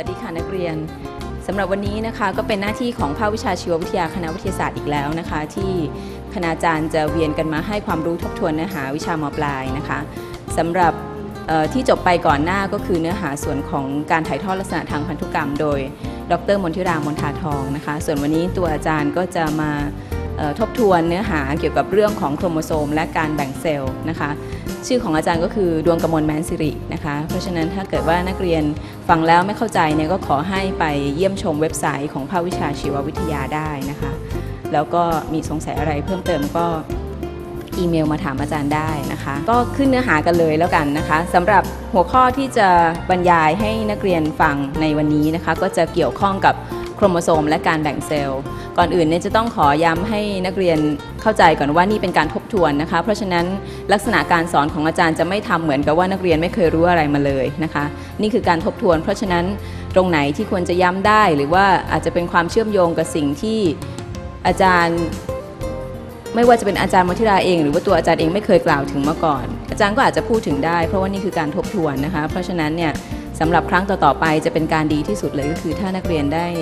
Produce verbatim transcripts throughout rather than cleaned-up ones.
วัสดีค่ะนักเรียนสำหรับวันนี้นะคะก็เป็นหน้าที่ของภาควิชาชีววิทยาคณะวิทยาศาสตร์อีกแล้วนะคะที่คณาจารย์จะเวียนกันมาให้ความรู้ทบทวนเนื้อหาวิชาม.ปลายนะคะสำหรับที่จบไปก่อนหน้าก็คือเนื้อหาส่วนของการถ่ายทอดลักษณะทางพันธุกรรมโดยดร.มนทิรามนทาทองนะคะส่วนวันนี้ตัวอาจารย์ก็จะมาทบทวนเนื้อหาเกี่ยวกับเรื่องของโครโมโซมและการแบ่งเซลล์นะคะชื่อของอาจารย์ก็คือดวงกมลแม้นสิรินะคะเพราะฉะนั้นถ้าเกิดว่านักเรียนฟังแล้วไม่เข้าใจเนี่ยก็ขอให้ไปเยี่ยมชมเว็บไซต์ของภาควิชาชีววิทยาได้นะคะแล้วก็มีสงสัยอะไรเพิ่มเติมก็อีเมลมาถามอาจารย์ได้นะคะก็ขึ้นเนื้อหากันเลยแล้วกันนะคะสำหรับหัวข้อที่จะบรรยายให้นักเรียนฟังในวันนี้นะคะก็จะเกี่ยวข้องกับโครโมโซมและการแบ่งเซลล์ก่อนอื่นเนี่ยจะต้องขอย้ำให้นักเรียนเข้าใจก่อนว่านี่เป็นการทบทวนนะคะเพราะฉะนั้นลักษณะการสอนของอาจารย์จะไม่ทำเหมือนกับว่านักเรียนไม่เคยรู้อะไรมาเลยนะคะนี่คือการทบทวนเพราะฉะนั้นตรงไหนที่ควรจะย้ำได้หรือว่าอาจจะเป็นความเชื่อมโยงกับสิ่งที่อาจารย์ไม่ว่าจะเป็นอาจารย์มนทิราเองหรือว่าตัวอาจารย์เองไม่เคยกล่าวถึงมาก่อนอาจารย์ก็อาจจะพูดถึงได้เพราะว่านี่คือการทบทวนนะคะเพราะฉะนั้นเนี่ยสำหรับครั้งต่อๆไปจะเป็นการดีที่สุดเลยก็คือถ้านักเรียนได้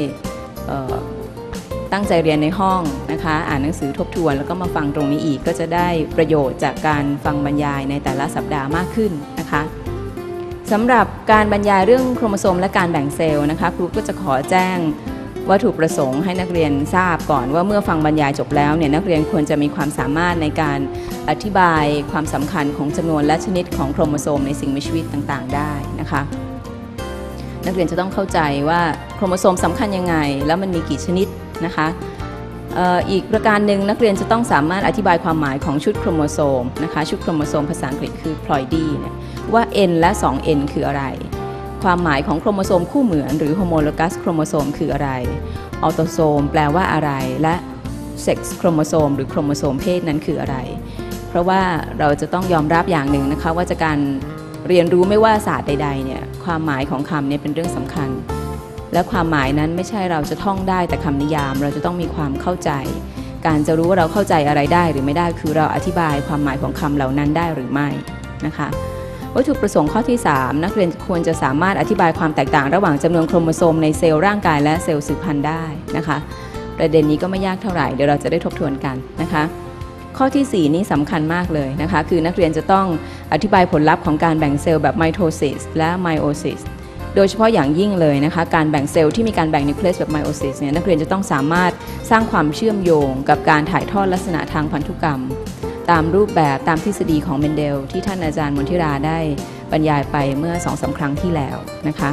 ตั้งใจเรียนในห้องนะคะอ่านหนังสือทบทวนแล้วก็มาฟังตรงนี้อีกก็จะได้ประโยชน์จากการฟังบรรยายในแต่ละสัปดาห์มากขึ้นนะคะสำหรับการบรรยายเรื่องโครโมโซมและการแบ่งเซลล์นะคะครูก็จะขอแจ้งวัตถุประสงค์ให้นักเรียนทราบก่อนว่าเมื่อฟังบรรยายจบแล้วเนี่ยนักเรียนควรจะมีความสามารถในการอธิบายความสำคัญของจำนวนและชนิดของโครโมโซมในสิ่งมีชีวิตต่างๆได้นะคะนักเรียนจะต้องเข้าใจว่าโครโมโซมสำคัญยังไงแล้วมันมีกี่ชนิดนะคะอีกประการหนึ่งนักเรียนจะต้องสามารถอธิบายความหมายของชุดโครโมโซมนะคะชุดโครโมโซมภาษาอังกฤษคือ ploidy เนี่ยว่า N และ สอง เอ็น คืออะไรความหมายของโครโมโซมคู่เหมือนหรือ homologous โครโมโซมคืออะไรออโตโซมแปลว่าอะไรและ sex โครโมโซมหรือโครโมโซมเพศนั้นคืออะไรเพราะว่าเราจะต้องยอมรับอย่างหนึ่งนะคะว่าจากการเรียนรู้ไม่ว่าศาสตร์ใดๆเนี่ยความหมายของคำเนี่ยเป็นเรื่องสำคัญและความหมายนั้นไม่ใช่เราจะท่องได้แต่คำนิยามเราจะต้องมีความเข้าใจการจะรู้ว่าเราเข้าใจอะไรได้หรือไม่ได้คือเราอธิบายความหมายของคำเหล่านั้นได้หรือไม่นะคะวัตถุประสงค์ข้อที่สามนักเรียนควรจะสามารถอธิบายความแตกต่างระหว่างจำนวนโครโมโซมในเซลล์ร่างกายและเซลล์สืบพันธุ์ได้นะคะประเด็นนี้ก็ไม่ยากเท่าไหร่เดี๋ยวเราจะได้ทบทวนกันนะคะข้อที่สี่นี้สำคัญมากเลยนะคะคือนักเรียนจะต้องอธิบายผลลัพธ์ของการแบ่งเซลล์แบบไมโทซิสและไมโอซิสโดยเฉพาะอย่างยิ่งเลยนะคะการแบ่งเซลล์ที่มีการแบ่งนิวเคลียสแบบไมโอซิสเนี่ยนักเรียนจะต้องสามารถสร้างความเชื่อมโยงกับการถ่ายทอดลักษณะทางพันธุกรรมตามรูปแบบตามทฤษฎีของเมนเดลที่ท่านอาจารย์มนทิราได้บรรยายไปเมื่อ สองถึงสาม ครั้งที่แล้วนะคะ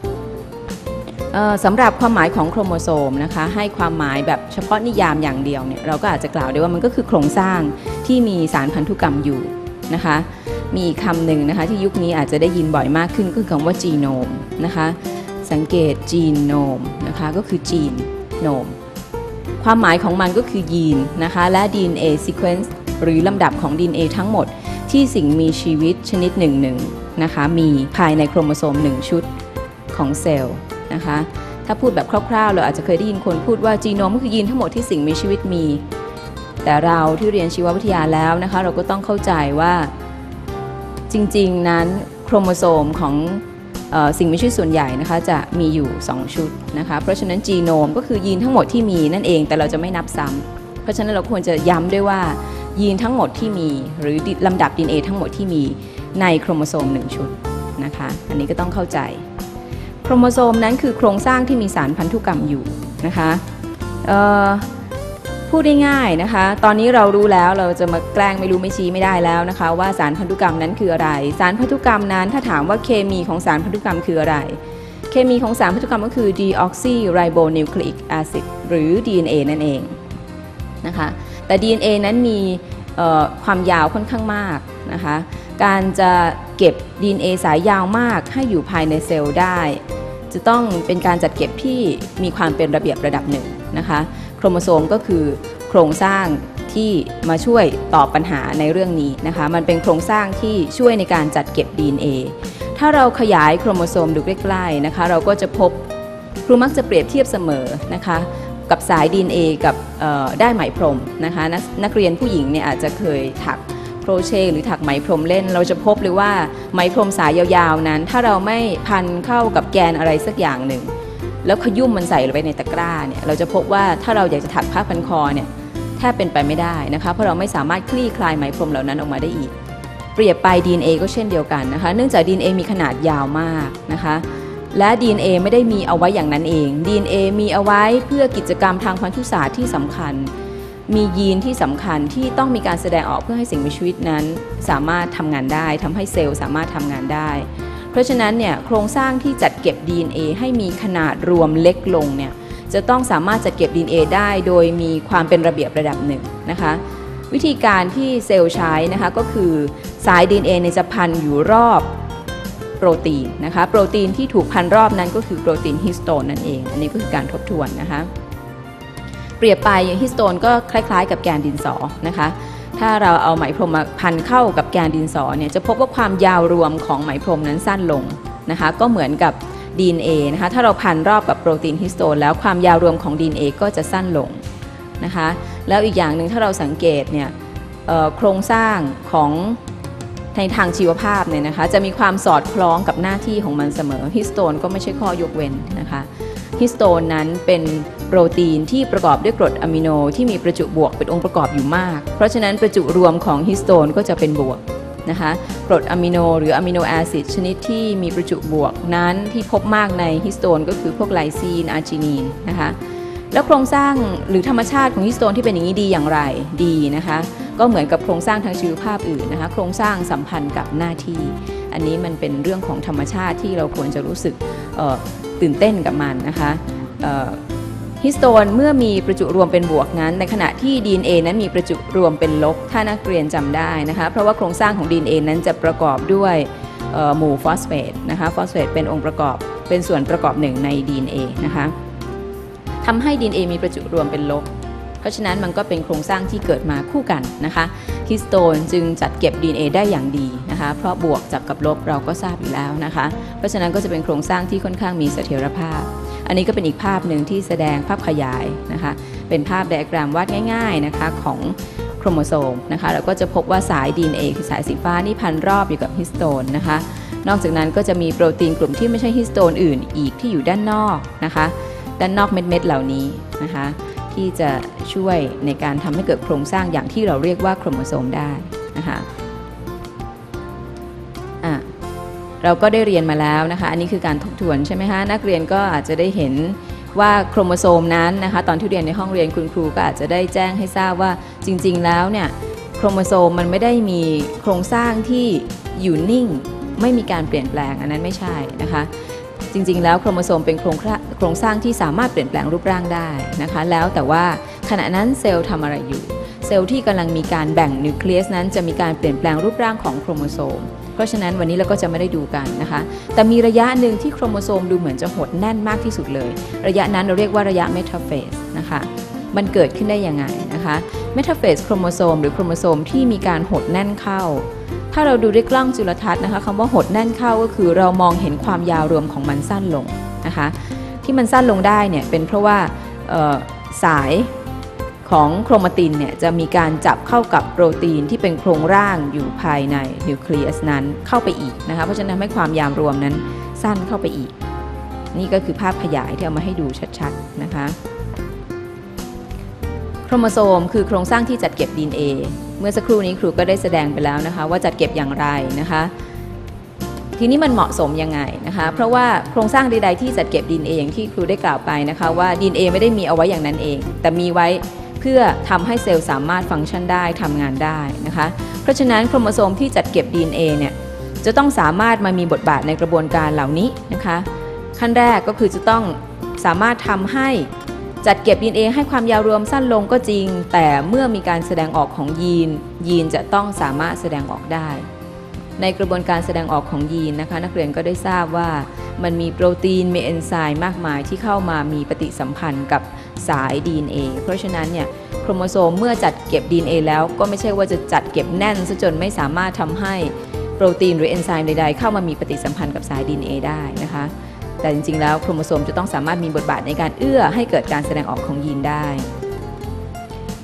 สำหรับความหมายของโครโมโซมนะคะให้ความหมายแบบเฉพาะนิยามอย่างเดียวเนี่ยเราก็อาจจะกล่าวได้ว่ามันก็คือโครงสร้างที่มีสารพันธุกรรมอยู่นะคะมีคำหนึ่งนะคะที่ยุคนี้อาจจะได้ยินบ่อยมากขึ้นก็คือคำว่าจีโนมนะคะสังเกตจีโนมนะคะก็คือจีนโนมความหมายของมันก็คือยีนนะคะและ ดี เอ็น เอ sequence หรือลำดับของ ดี เอ็น เอ ทั้งหมดที่สิ่งมีชีวิตชนิดหนึ่งหนึ่งนะคะมีภายในโครโมโซมหนึ่งชุดของเซลล์นะคะถ้าพูดแบบคร่าวๆเราอาจจะเคยได้ยินคนพูดว่าจีโนมก็คือยีนทั้งหมดที่สิ่งมีชีวิตมีแต่เราที่เรียนชีววิทยาแล้วนะคะเราก็ต้องเข้าใจว่าจริงๆนั้นโครโมโซมของเอ่อสิ่งมีชีวิตส่วนใหญ่นะคะจะมีอยู่สองชุดนะคะเพราะฉะนั้นจีโนมก็คือยีนทั้งหมดที่มีนั่นเองแต่เราจะไม่นับซ้ำเพราะฉะนั้นเราควรจะย้ำด้วยว่ายีนทั้งหมดที่มีหรือลำดับ ดี เอ็น เอ ทั้งหมดที่มีในโครโมโซมหนึ่งชุดนะคะอันนี้ก็ต้องเข้าใจโครโมโซมนั้นคือโครงสร้างที่มีสารพันธุกรรมอยู่นะคะพูดได้ง่ายนะคะตอนนี้เรารู้แล้วเราจะมาแกล้งไม่รู้ไม่ชี้ไม่ได้แล้วนะคะว่าสารพันธุกรรมนั้นคืออะไรสารพันธุกรรมนั้นถ้าถามว่าเคมีของสารพันธุกรรมคืออะไรเคมีของสารพันธุกรรมก็คือ deoxyribonucleic acid หรือ ดี เอ็น เอ นั่นเองนะคะแต่ ดี เอ็น เอ นั้นมีความยาวค่อนข้างมากนะคะการจะเก็บ ดี เอ็น เอ สายยาวมากให้อยู่ภายในเซลล์ได้จะต้องเป็นการจัดเก็บที่มีความเป็นระเบียบระดับหนึ่งนะคะโครโมโซมก็คือโครงสร้างที่มาช่วยตอบปัญหาในเรื่องนี้นะคะมันเป็นโครงสร้างที่ช่วยในการจัดเก็บ ดี เอ็น เอ ถ้าเราขยายโครโมโซมดูใกล้ๆนะคะเราก็จะพบครูมักจะเปรียบเทียบเสมอนะคะกับสาย ดี เอ็น เอ กับได้ไหมพรมนะคะ น, นักเรียนผู้หญิงเนี่ยอาจจะเคยถักโครเชต์หรือถักไหมพรมเล่นเราจะพบเลยว่าไหมพรมสายยาวๆนั้นถ้าเราไม่พันเข้ากับแกนอะไรสักอย่างหนึ่งแล้วขยุ่มมันใส่ลงไปในตะกร้าเนี่ยเราจะพบว่าถ้าเราอยากจะถักผ้าพันคอเนี่ยแทบเป็นไปไม่ได้นะคะเพราะเราไม่สามารถคลี่คลายไหมพรมเหล่านั้นออกมาได้อีกเปรียบไป ดี เอ็น เอ ก็เช่นเดียวกันนะคะเนื่องจาก ดี เอ็น เอ มีขนาดยาวมากนะคะและ ดี เอ็น เอ ไม่ได้มีเอาไว้อย่างนั้นเอง ดี เอ็น เอ มีเอาไว้เพื่อกิจกรรมทางพันธุศาสตร์ที่สำคัญมียีนที่สำคัญที่ต้องมีการแสดงออกเพื่อให้สิ่งมีชีวิตนั้นสามารถทำงานได้ทำให้เซลล์สามารถทำงานได้เพราะฉะนั้นเนี่ยโครงสร้างที่จัดเก็บ ดี เอ็น เอ ให้มีขนาดรวมเล็กลงเนี่ยจะต้องสามารถจัดเก็บ ดี เอ็น เอ ได้โดยมีความเป็นระเบียบระดับหนึ่งนะคะวิธีการที่เซลล์ใช้นะคะก็คือสาย ดี เอ็น เอ ในจะพันอยู่รอบโปรตีนนะคะโปรตีนที่ถูกพันรอบนั้นก็คือโปรตีนฮิสโตนนั่นเองอันนี้ก็คือการทบทวนนะคะเปรียบไปฮิสโตนก็คล้ายๆกับแกนดินสอนะคะถ้าเราเอาไหมพรมมาพันเข้ากับแกนดินสอเนี่ยจะพบว่าความยาวรวมของไหมพรมนั้นสั้นลงนะคะก็เหมือนกับ ดี เอ็น เอ นะคะถ้าเราพันรอบกับโปรตีนฮิสโตนแล้วความยาวรวมของ ดี เอ็น เอ ก็จะสั้นลงนะคะแล้วอีกอย่างหนึ่งถ้าเราสังเกตเนี่ยโครงสร้างของในทางชีวภาพเนี่ยนะคะจะมีความสอดคล้องกับหน้าที่ของมันเสมอฮิสโตนก็ไม่ใช่ข้อยกเว้นนะคะฮิสโตนนั้นเป็นโปรตีนที่ประกอบด้วยกรดอะมิโนที่มีประจุบวกเป็นองค์ประกอบอยู่มากเพราะฉะนั้นประจุรวมของฮิสโตนก็จะเป็นบวกนะคะกรดอะมิโนหรืออะมิโนแอซิดชนิดที่มีประจุบวกนั้นที่พบมากในฮิสโตนก็คือพวกไลซีนอาร์จินีนนะคะแล้วโครงสร้างหรือธรรมชาติของฮิสโตนที่เป็นอย่างนี้ดีอย่างไรดีนะคะก็เหมือนกับโครงสร้างทางชีวภาพอื่นนะคะโครงสร้างสัมพันธ์กับหน้าที่อันนี้มันเป็นเรื่องของธรรมชาติที่เราควรจะรู้สึกตื่นเต้นกับมันนะคะฮิสโตนเมื่อมีประจุรวมเป็นบวกนั้นในขณะที่ ดี เอ็น เอ นั้นมีประจุรวมเป็นลบถ้านักเรียนจำได้นะคะเพราะว่าโครงสร้างของ ดี เอ็น เอ นั้นจะประกอบด้วยหมู่ฟอสเฟตนะคะฟอสเฟตเป็นองค์ประกอบเป็นส่วนประกอบหนึ่งใน ดี เอ็น เอ นะคะทำให้ ดี เอ็น เอ มีประจุรวมเป็นลบเพราะฉะนั้นมันก็เป็นโครงสร้างที่เกิดมาคู่กันนะคะฮิสโตนจึงจัดเก็บ ดี เอ็น เอ ได้อย่างดีนะคะเพราะบวกจับกับลบเราก็ทราบอยู่แล้วนะคะเพราะฉะนั้นก็จะเป็นโครงสร้างที่ค่อนข้างมีเสถียรภาพอันนี้ก็เป็นอีกภาพหนึ่งที่แสดงภาพขยายนะคะเป็นภาพไดอะแกรมวาดง่ายๆนะคะของโครโมโซมนะคะแล้วก็จะพบว่าสาย ดี เอ็น เอ คือสายสีฟ้านี่พันรอบอยู่กับฮิสโตนนะคะนอกจากนั้นก็จะมีโปรตีนกลุ่มที่ไม่ใช่ฮิสโตนอื่นอีกที่อยู่ด้านนอกนะคะด้านนอกเม็ดๆเหล่านี้นะคะที่จะช่วยในการทำให้เกิดโครงสร้างอย่างที่เราเรียกว่าโครโมโซมได้นะคะอ่ะเราก็ได้เรียนมาแล้วนะคะอันนี้คือการทบทวนใช่ไหมคะนักเรียนก็อาจจะได้เห็นว่าโครโมโซมนั้นนะคะตอนที่เรียนในห้องเรียนคุณครูก็อาจจะได้แจ้งให้ทราบว่าจริงๆแล้วเนี่ยโครโมโซมมันไม่ได้มีโครงสร้างที่อยู่นิ่งไม่มีการเปลี่ยนแปลงอันนั้นไม่ใช่นะคะจริงๆแล้วโครโมโซมเป็นโครงโครงสร้างที่สามารถเปลี่ยนแปลงรูปร่างได้นะคะแล้วแต่ว่าขณะนั้นเซลล์ทำอะไรอยู่เซลล์ที่กำลังมีการแบ่งนิวเคลียสนั้นจะมีการเปลี่ยนแปลงรูปร่างของโครโมโซมเพราะฉะนั้นวันนี้เราก็จะไม่ได้ดูกันนะคะแต่มีระยะหนึ่งที่โครโมโซมดูเหมือนจะหดแน่นมากที่สุดเลยระยะนั้นเราเรียกว่าระยะเมทาเฟสนะคะมันเกิดขึ้นได้ยังไงนะคะเมทาเฟสโครโมโซมหรือโครโมโซมที่มีการหดแน่นเข้าถ้าเราดูด้วยกล้องจุลทรรศน์นะคะคำว่าหดแน่นเข้าก็คือเรามองเห็นความยาวรวมของมันสั้นลงนะคะที่มันสั้นลงได้เนี่ยเป็นเพราะว่าสายของโครมาตินเนี่ยจะมีการจับเข้ากับโปรตีนที่เป็นโครงร่างอยู่ภายในนิวเคลียสนั้นเข้าไปอีกนะคะเพราะฉะนั้นทำให้ความยาวรวมนั้นสั้นเข้าไปอีกนี่ก็คือภาพขยายที่เอามาให้ดูชัดๆนะคะโครโมโซมคือโครงสร้างที่จัดเก็บ ดี เอ็น เอ เมื่อสักครู่นี้ครูก็ได้แสดงไปแล้วนะคะว่าจัดเก็บอย่างไรนะคะทีนี้มันเหมาะสมยังไงนะคะเพราะว่าโครงสร้างใดๆที่จัดเก็บ ดี เอ็น เอ อย่างที่ครูได้กล่าวไปนะคะว่า ดี เอ็น เอ ไม่ได้มีเอาไว้อย่างนั้นเองแต่มีไว้เพื่อทำให้เซลล์สามารถฟังก์ชันได้ทำงานได้นะคะเพราะฉะนั้นโครโมโซมที่จัดเก็บ ดี เอ็น เอ เนี่ยจะต้องสามารถมามีบทบาทในกระบวนการเหล่านี้นะคะขั้นแรกก็คือจะต้องสามารถทำให้จัดเก็บ ดี เอ็น เอ ให้ความยาวรวมสั้นลงก็จริงแต่เมื่อมีการแสดงออกของยีนยีนจะต้องสามารถแสดงออกได้ในกระบวนการแสดงออกของยีนนะคะนักเรียนก็ได้ทราบว่ามันมีโปรตีนมีเอนไซม์มากมายที่เข้ามามีปฏิสัมพันธ์กับสาย ดี เอ็น เอ เพราะฉะนั้นเนี่ยโครโมโซมเมื่อจัดเก็บ ดี เอ็น เอ แล้วก็ไม่ใช่ว่าจะจัดเก็บแน่นซะจนไม่สามารถทำให้โปรตีนหรือเอนไซม์ใดๆเข้ามามีปฏิสัมพันธ์กับสาย ดี เอ็น เอ ได้นะคะแต่จริงๆแล้วโครโมโซมจะต้องสามารถมีบทบาทในการเอื้อให้เกิดการแสดงออกของยีนได้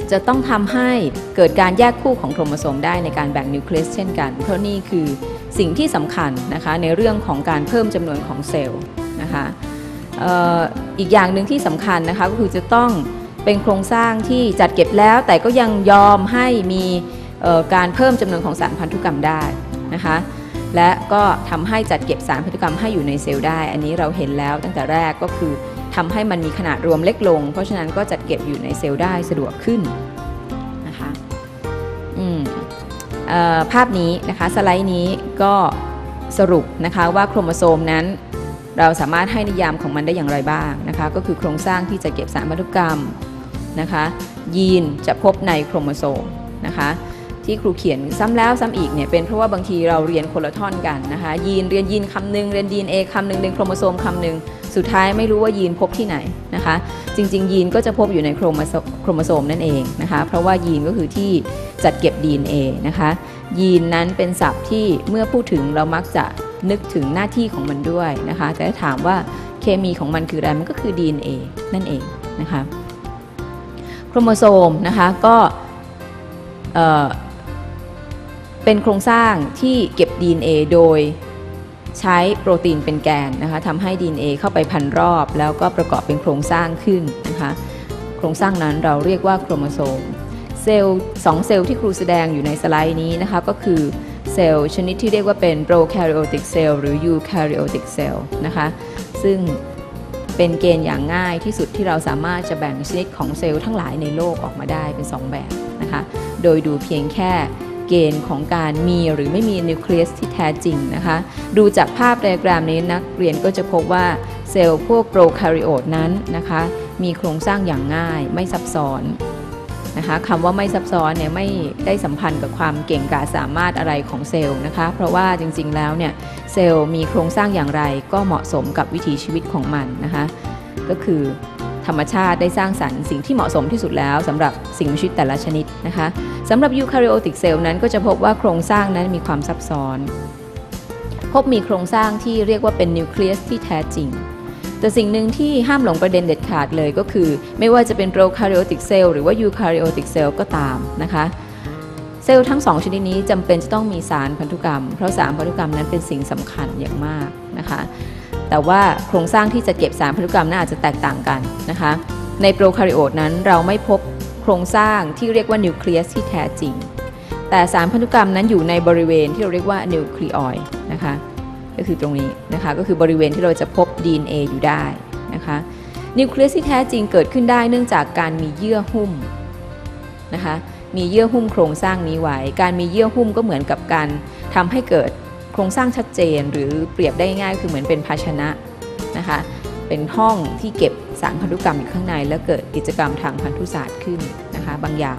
จะต้องทำให้เกิดการแยกคู่ของโครโมโซมได้ในการแบ่งนิวเคลียสเช่นกันเพราะนี่คือสิ่งที่สำคัญนะคะในเรื่องของการเพิ่มจำนวนของเซลล์นะคะเอ่ออีกอย่างหนึ่งที่สำคัญนะคะก็คือจะต้องเป็นโครงสร้างที่จัดเก็บแล้วแต่ก็ยังยอมให้มีการเพิ่มจำนวนของสารพันธุกรรมได้นะคะและก็ทำให้จัดเก็บสารพันธุกรรมให้อยู่ในเซลล์ได้อันนี้เราเห็นแล้วตั้งแต่แรกก็คือทำให้มันมีขนาดรวมเล็กลงเพราะฉะนั้นก็จัดเก็บอยู่ในเซลล์ได้สะดวกขึ้นนะคะอืมภาพนี้นะคะสไลด์นี้ก็สรุปนะคะว่าโครโมโซมนั้นเราสามารถให้นิยามของมันได้อย่างไรบ้างนะคะก็คือโครงสร้างที่จะเก็บสารพันธุกรรมนะคะยีนจะพบในโครโมโซมนะคะที่ครูเขียนซ้ำแล้วซ้ำอีกเนี่ยเป็นเพราะว่าบางทีเราเรียนคนละท่อนกันนะคะยีนเรียนยีนคำหนึ่งเรียน ดี เอ็น เอ คำหนึ่งเรียนโครโมโซมคำหนึ่งสุดท้ายไม่รู้ว่ายีนพบที่ไหนนะคะจริงๆยีนก็จะพบอยู่ในโครโมโซโครโมโซมนั่นเองนะคะเพราะว่ายีนก็คือที่จัดเก็บ ดี เอ็น เอ นะคะยีนนั้นเป็นศัพท์ที่เมื่อพูดถึงเรามักจะนึกถึงหน้าที่ของมันด้วยนะคะแต่ถ้าถามว่าเคมีของมันคืออะไรมันก็คือ ดี เอ็น เอ นั่นเองนะคะโครโมโซมนะคะก็เอ่อเป็นโครงสร้างที่เก็บ ดี เอ็น เอ โดยใช้โปรตีนเป็นแกนนะคะทำให้ ดี เอ็น เอ เข้าไปพันรอบแล้วก็ประกอบเป็นโครงสร้างขึ้นนะคะโครงสร้างนั้นเราเรียกว่าโครโมโซมเซลล์สองเซลล์ที่ครูแสดงอยู่ในสไลด์นี้นะคะก็คือเซลล์ชนิดที่เรียกว่าเป็นโปรแคริโอติกเซลล์หรือยูแคริโอติกเซลล์นะคะซึ่งเป็นเกณฑ์อย่างง่ายที่สุดที่เราสามารถจะแบ่งชนิดของเซลล์ทั้งหลายในโลกออกมาได้เป็นสองแบบนะคะโดยดูเพียงแค่เกณฑ์ของการมีหรือไม่มีนิวเคลียสที่แท้จริงนะคะดูจากภาพไดอะแกรมนี้นักเรียนก็จะพบว่าเซลล์พวกโปรแคริโอตนั้นนะคะมีโครงสร้างอย่างง่ายไม่ซับซ้อนนะคะคำว่าไม่ซับซ้อนเนี่ยไม่ได้สัมพันธ์กับความเก่งกาจสามารถอะไรของเซลล์นะคะเพราะว่าจริงๆแล้วเนี่ยเซลล์มีโครงสร้างอย่างไรก็เหมาะสมกับวิถีชีวิตของมันนะคะก็คือธรรมชาติได้สร้างสรรค์สิ่งที่เหมาะสมที่สุดแล้วสำหรับสิ่งมีชีวิตแต่ละชนิดนะคะสำหรับยูแคริโอติกเซลล์นั้นก็จะพบว่าโครงสร้างนั้นมีความซับซ้อนพบมีโครงสร้างที่เรียกว่าเป็นนิวเคลียสที่แท้จริงแต่สิ่งหนึ่งที่ห้ามหลงประเด็นเด็ดขาดเลยก็คือไม่ว่าจะเป็นโปรแคริโอติกเซลล์หรือว่ายูแคริโอติกเซลล์ก็ตามนะคะเซลล์ทั้งสองชนิดนี้จำเป็นจะต้องมีสารพันธุกรรมเพราะสารพันธุกรรมนั้นเป็นสิ่งสำคัญอย่างมากนะคะแต่ว่าโครงสร้างที่จะเก็บสารพันธุกรรมน่าจะแตกต่างกันนะคะในโปรแคริโอตนั้นเราไม่พบโครงสร้างที่เรียกว่านิวเคลียสที่แท้จริงแต่สารพันธุกรรมนั้นอยู่ในบริเวณที่เราเรียกว่านิวคลีออยด์นะคะก็คือตรงนี้นะคะก็คือบริเวณที่เราจะพบ ดี เอ็น เอ อยู่ได้นะคะนิวเคลียสที่แท้จริงเกิดขึ้นได้เนื่องจากการมีเยื่อหุ้มนะคะมีเยื่อหุ้มโครงสร้างนี้ไว้การมีเยื่อหุ้มก็เหมือนกับการทำให้เกิดโครงสร้างชัดเจนหรือเปรียบได้ง่ายคือเหมือนเป็นภาชนะนะคะเป็นห้องที่เก็บสารพันธุกรรมอยู่ข้างในแล้วเกิดกิจกรรมทางพันธุศาสตร์ขึ้นนะคะบางอย่าง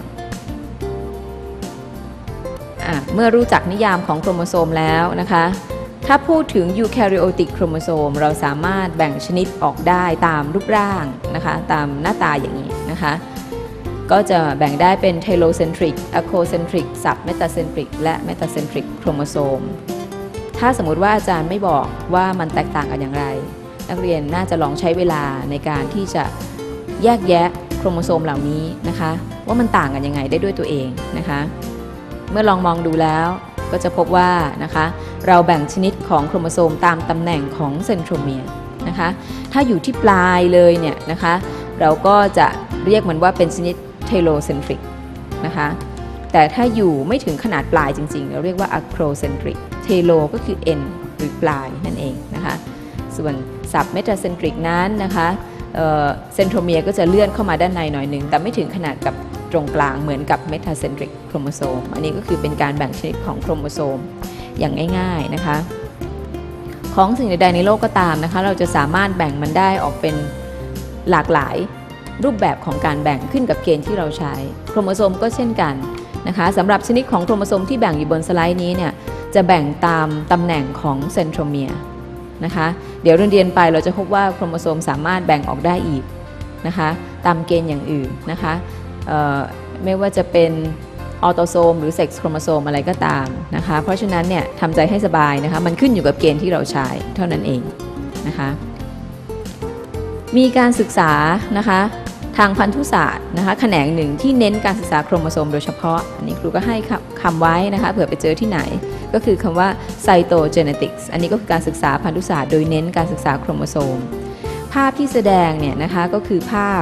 เมื่อรู้จักนิยามของโครโมโซมแล้วนะคะถ้าพูดถึงยูแคริโอติกโครโมโซมเราสามารถแบ่งชนิดออกได้ตามรูปร่างนะคะตามหน้าตาอย่างนี้นะคะก็จะแบ่งได้เป็นเทโลเซนทริกอะโคเซนทริกซับเมตาเซนทริกและเมตาเซนทริกโครโมโซมถ้าสมมุติว่าอาจารย์ไม่บอกว่ามันแตกต่างกันอย่างไรนักเรียนน่าจะลองใช้เวลาในการที่จะแยกแยะโครโมโซมเหล่านี้นะคะว่ามันต่างกันยังไงได้ด้วยตัวเองนะคะเมื่อลองมองดูแล้วก็จะพบว่านะคะเราแบ่งชนิดของโครโมโซมตามตำแหน่งของเซนโทรเมียร์นะคะถ้าอยู่ที่ปลายเลยเนี่ยนะคะเราก็จะเรียกมันว่าเป็นชนิดเทโลเซนทริกนะคะแต่ถ้าอยู่ไม่ถึงขนาดปลายจริงๆเราเรียกว่าอะโครเซนทริกเทโลก็คือ end หรือปลายนั่นเองนะคะส่วนซับเมตาเซนทริกนั้นนะคะเซนโทรเมียร์ก็จะเลื่อนเข้ามาด้านในหน่อยหนึ่งแต่ไม่ถึงขนาดกับตรงกลางเหมือนกับเมตาเซนทริกโครโมโซมอันนี้ก็คือเป็นการแบ่งชนิดของโครโมโซมอย่างง่ายๆนะคะของสิ่งใดๆในโลกก็ตามนะคะเราจะสามารถแบ่งมันได้ออกเป็นหลากหลายรูปแบบของการแบ่งขึ้นกับเกณฑ์ที่เราใช้โครโมโซมก็เช่นกันนะคะสำหรับชนิดของโครโมโซมที่แบ่งอยู่บนสไลด์นี้เนี่ยจะแบ่งตามตำแหน่งของเซนโทรเมียร์นะคะเดี๋ยวเรียนไปเราจะพบว่าโครโมโซมสามารถแบ่งออกได้อีกนะคะตามเกณฑ์อย่างอื่นนะคะไม่ว่าจะเป็นออโตโซมหรือเซ็กซ์โครโมโซมอะไรก็ตามนะคะเพราะฉะนั้นเนี่ยทำใจให้สบายนะคะมันขึ้นอยู่กับเกณฑ์ที่เราใช้เท่านั้นเองนะคะมีการศึกษานะคะททางพันธุศาสตร์นะคะแขนงหนึ่งที่เน้นการศึกษาโครโมโซมโดยเฉพาะอันนี้ครูก็ให้คำไว้นะคะเผื่อไปเจอที่ไหนก็คือคำว่า cytogenetics อันนี้ก็คือการศึกษาพันธุศาสตร์โดยเน้นการศึกษาโครโมโซมภาพที่แสดงเนี่ยนะคะก็คือภาพ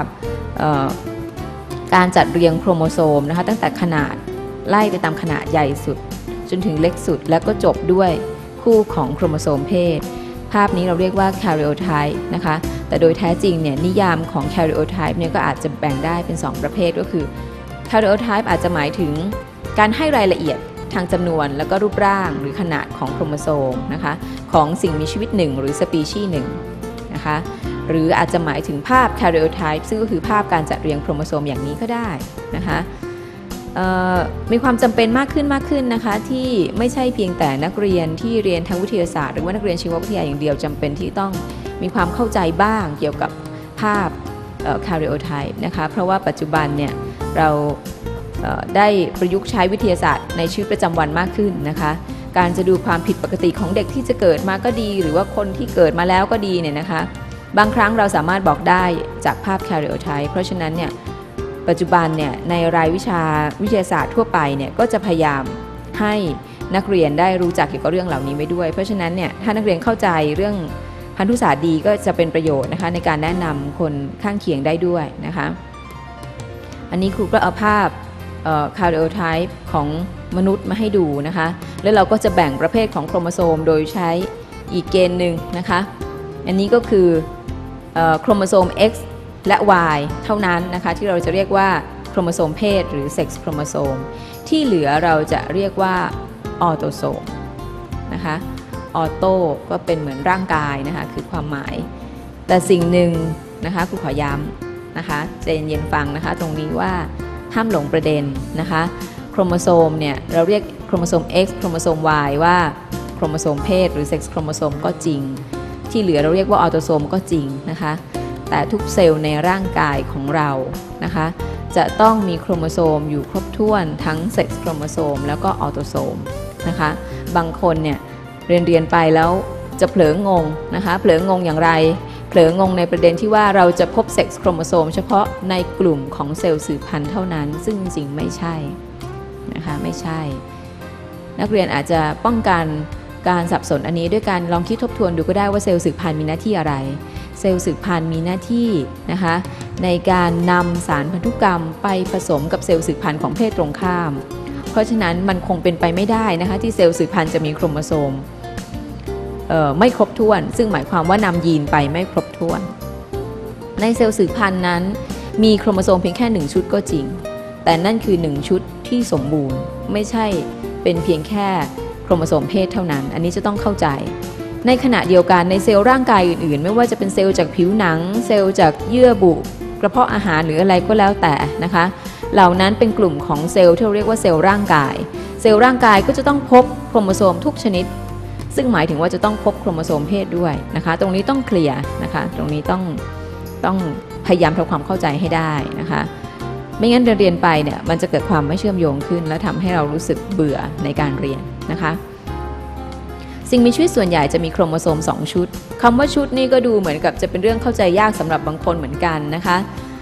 การจัดเรียงโครโมโซมนะคะตั้งแต่ขนาดไล่ไปตามขนาดใหญ่สุดจนถึงเล็กสุดแล้วก็จบด้วยคู่ของโครโมโซมเพศภาพนี้เราเรียกว่า karyotype นะคะแต่โดยแท้จริงเนี่ยนิยามของ karyotype เนี่ยก็อาจจะแบ่งได้เป็นสองประเภทก็คือ karyotype อาจจะหมายถึงการให้รายละเอียดทางจำนวนแล้วก็รูปร่างหรือขนาดของโครโมโซมนะคะของสิ่งมีชีวิตหนึ่งหรือสปีชีส์หนึ่งนะคะหรืออาจจะหมายถึงภาพ karyotype ซึ่งก็คือภาพการจัดเรียงโครโมโซมอย่างนี้ก็ได้นะคะมีความจำเป็นมากขึ้นมากขึ้นนะคะที่ไม่ใช่เพียงแต่นักเรียนที่เรียนทางวิทยาศาสตร์หรือว่านักเรียนชีววิทยาอย่างเดียวจำเป็นที่ต้องมีความเข้าใจบ้างเกี่ยวกับภาพ karyotype นะคะเพราะว่าปัจจุบันเนี่ยเราได้ประยุกต์ใช้วิทยาศาสตร์ในชีวิตประจำวันมากขึ้นนะคะการจะดูความผิดปกติของเด็กที่จะเกิดมาก็ดีหรือว่าคนที่เกิดมาแล้วก็ดีเนี่ยนะคะบางครั้งเราสามารถบอกได้จากภาพ karyotype เพราะฉะนั้นเนี่ยปัจจุบันเนี่ยในรายวิชาวิทยาศาสตร์ทั่วไปเนี่ยก็จะพยายามให้นักเรียนได้รู้จักเกี่ยวกับเรื่องเหล่านี้ไว้ด้วยเพราะฉะนั้นเนี่ยถ้านักเรียนเข้าใจเรื่องพันธุศาสตร์ดีก็จะเป็นประโยชน์นะคะในการแนะนำคนข้างเคียงได้ด้วยนะคะอันนี้ครูก็เอาภาพkaryotype ของมนุษย์มาให้ดูนะคะแล้วเราก็จะแบ่งประเภทของโครโมโซมโดยใช้อีกเกณฑ์หนึ่งนะคะอันนี้ก็คือโครโมโซม X และ Y เท่านั้นนะคะที่เราจะเรียกว่าโครโมโซมเพศหรือเซ็กซ์โครโมโซมที่เหลือเราจะเรียกว่าออโตโซมนะคะออโตก็เป็นเหมือนร่างกายนะคะคือความหมายแต่สิ่งหนึ่งนะคะครูขอย้ำนะคะใจเย็นๆฟังนะคะตรงนี้ว่าห้ามหลงประเด็นนะคะโครโมโซมเนี่ยเราเรียกโครโมโซม X โครโมโซม Y ว่าโครโมโซมเพศหรือเซ็กซ์โครโมโซมก็จริงที่เหลือเราเรียกว่าออโตโซมก็จริงนะคะแต่ทุกเซลล์ในร่างกายของเรานะคะจะต้องมีโครโมโซมอยู่ครบถ้วนทั้งเซ็กซ์โครโมโซมแล้วก็ออโตโซมนะคะบางคนเนี่ยเรียนเรียนไปแล้วจะเผลองงนะคะเผลองงอย่างไรเผลองงในประเด็นที่ว่าเราจะพบเซ็กซ์โครโมโซมเฉพาะในกลุ่มของเซลล์สืบพันธุ์เท่านั้นซึ่งจริงๆไม่ใช่นะคะไม่ใช่นักเรียนอาจจะป้องกันการสับสนอันนี้ด้วยการลองคิดทบทวนดูก็ได้ว่าเซลล์สืบพันธุ์มีหน้าที่อะไรเซลล์สืบพันธุ์มีหน้าที่นะคะในการนำสารพันธุกรรมไปผสมกับเซลล์สืบพันธุ์ของเพศตรงข้ามเพราะฉะนั้นมันคงเป็นไปไม่ได้นะคะที่เซลล์สืบพันธุ์จะมีโครโมโซมไม่ครบถ้วนซึ่งหมายความว่านำยีนไปไม่ครบถ้วนในเซลล์สืบพันธุ์นั้นมีโครโมโซมเพียงแค่หนึ่งชุดก็จริงแต่นั่นคือหนึ่งชุดที่สมบูรณ์ไม่ใช่เป็นเพียงแค่โครโมโซมเพศเท่านั้นอันนี้จะต้องเข้าใจในขณะเดียวกันในเซลล์ร่างกายอื่นๆไม่ว่าจะเป็นเซลล์จากผิวหนังเซลล์จากเยื่อบุกระเพาะอาหารหรืออะไรก็แล้วแต่นะคะเหล่านั้นเป็นกลุ่มของเซลล์ที่เรียกว่าเซลล์ร่างกายเซลล์ร่างกายก็จะต้องพบโครโมโซมทุกชนิดซึ่งหมายถึงว่าจะต้องพบโครโมโซมเพศด้วยนะคะตรงนี้ต้องเคลียร์นะคะตรงนี้ต้องต้องพยายามทำความเข้าใจให้ได้นะคะไม่งั้นเรียนไปเนี่ยมันจะเกิดความไม่เชื่อมโยงขึ้นและทำให้เรารู้สึกเบื่อในการเรียนนะคะสิ่งมีชีวิตส่วนใหญ่จะมีโครโมโซมสองชุดคำว่าชุดนี่ก็ดูเหมือนกับจะเป็นเรื่องเข้าใจยากสำหรับบางคนเหมือนกันนะคะ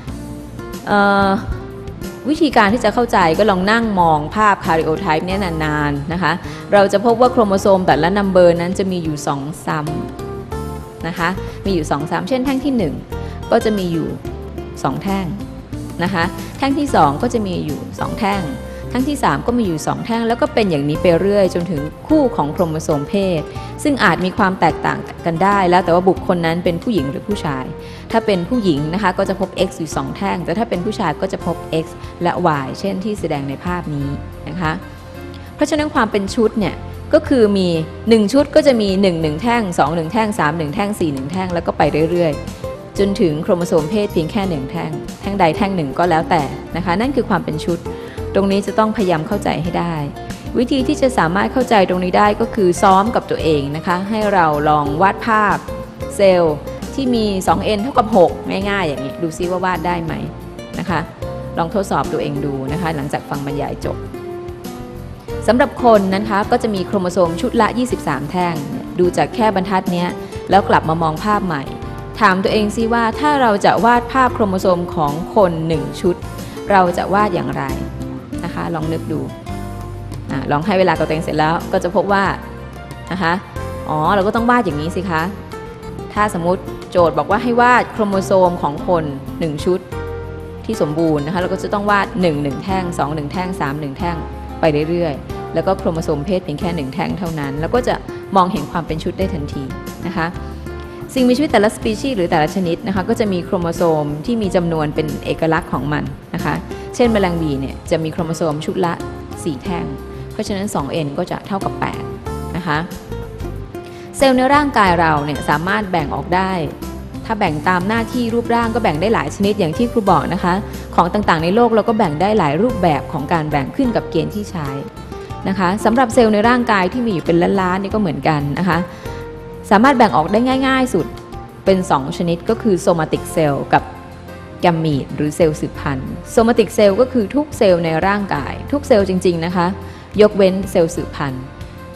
วิธีการที่จะเข้าใจก็ลองนั่งมองภาพ karyotype เนี่ยนานๆนะคะเราจะพบว่าโครโมโซมแต่ละนัมเบอร์นั้นจะมีอยู่สองซ้ำนะคะมีอยู่สองซ้ำเช่นแท่งที่หนึ่งก็จะมีอยู่สองแท่งนะคะแท่งที่สองก็จะมีอยู่สองแท่งแท่งที่สามก็มีอยู่สองแท่งแล้วก็เป็นอย่างนี้ไปเรื่อยจนถึงคู่ของโครโมโซมเพศซึ่งอาจมีความแตกต่างกันได้แล้วแต่ว่าบุคคลนั้นเป็นผู้หญิงหรือผู้ชายถ้าเป็นผู้หญิงนะคะก็จะพบ X อยู่สองแท่งแต่ถ้าเป็นผู้ชายก็จะพบ X และ Y เช่นที่แสดงในภาพนี้นะคะเพราะฉะนั้นความเป็นชุดเนี่ยก็คือมีหนึ่งชุดก็จะมีหนึ่ง หนึ่งแท่งสอง หนึ่งแท่งสาม หนึ่งแท่งสี่ หนึ่งแท่งแล้วก็ไปเรื่อยๆจนถึงโครโมโซมเพศเพียงแค่หนึ่งแท่งแท่งใดแท่งหนึ่งก็แล้วแต่นะคะนั่นคือความเป็นชุดตรงนี้จะต้องพยายามเข้าใจให้ได้วิธีที่จะสามารถเข้าใจตรงนี้ได้ก็คือซ้อมกับตัวเองนะคะให้เราลองวาดภาพเซลล์ที่มี สอง เอ็น เท่ากับหกง่ายๆอย่างนี้ดูซิว่าวาดได้ไหมนะคะลองทดสอบตัวเองดูนะคะหลังจากฟังบรรยายจบสำหรับคนนะคะก็จะมีโครโมโซมชุดละยี่สิบสามแท่งดูจากแค่บรรทัดนี้แล้วกลับมามองภาพใหม่ทถามตัวเองซิว่าถ้าเราจะวาดภาพโครโมโซมของคนหนึ่งชุดเราจะวาดอย่างไรนะคะลองนึกดูอลองให้เวลากับตัวเองเสร็จแล้วก็จะพบว่านะคะอ๋อเราก็ต้องวาดอย่างนี้สิคะถ้าสมมุติโจทย์บอกว่าให้วาดโครโมโซมของคนหนึ่งชุดที่สมบูรณ์นะคะเราก็จะต้องวาดหนึ่ง หนึ่งแท่งสอง หนึ่งแท่งสาม หนึ่งแท่งไปเรื่อยๆแล้วก็โครโมโซมเพศเพียงแค่หนึ่งแท่งเท่านั้นแล้วก็จะมองเห็นความเป็นชุดได้ทันทีนะคะสิ่งมีชีวิตแต่ละสปีชีส์หรือแต่ละชนิดนะคะก็จะมีโครโมโซมที่มีจำนวนเป็นเอกลักษณ์ของมันนะคะเช่นแมลงวีเนี่ยจะมีโครโมโซมชุดละสี่แท่งเพราะฉะนั้น สองเอ็น ก็จะเท่ากับแปดนะคะเซลล์ในร่างกายเราเนี่ยสามารถแบ่งออกได้ถ้าแบ่งตามหน้าที่รูปร่างก็แบ่งได้หลายชนิดอย่างที่ครูบอกนะคะของต่างๆในโลกเราก็แบ่งได้หลายรูปแบบของการแบ่งขึ้นกับเกณฑ์ที่ใช้นะคะสำหรับเซลล์ในร่างกายที่มีอยู่เป็นล้านๆนี่ก็เหมือนกันนะคะสามารถแบ่งออกได้ง่ายๆสุดเป็นสองชนิดก็คือโซมาติกเซลล์กับแกมมีตหรือเซลล์สืบพันธุ์โซมาติกเซลล์ก็คือทุกเซลล์ในร่างกายทุกเซลล์จริงๆนะคะยกเว้นเซลล์สืบพันธุ์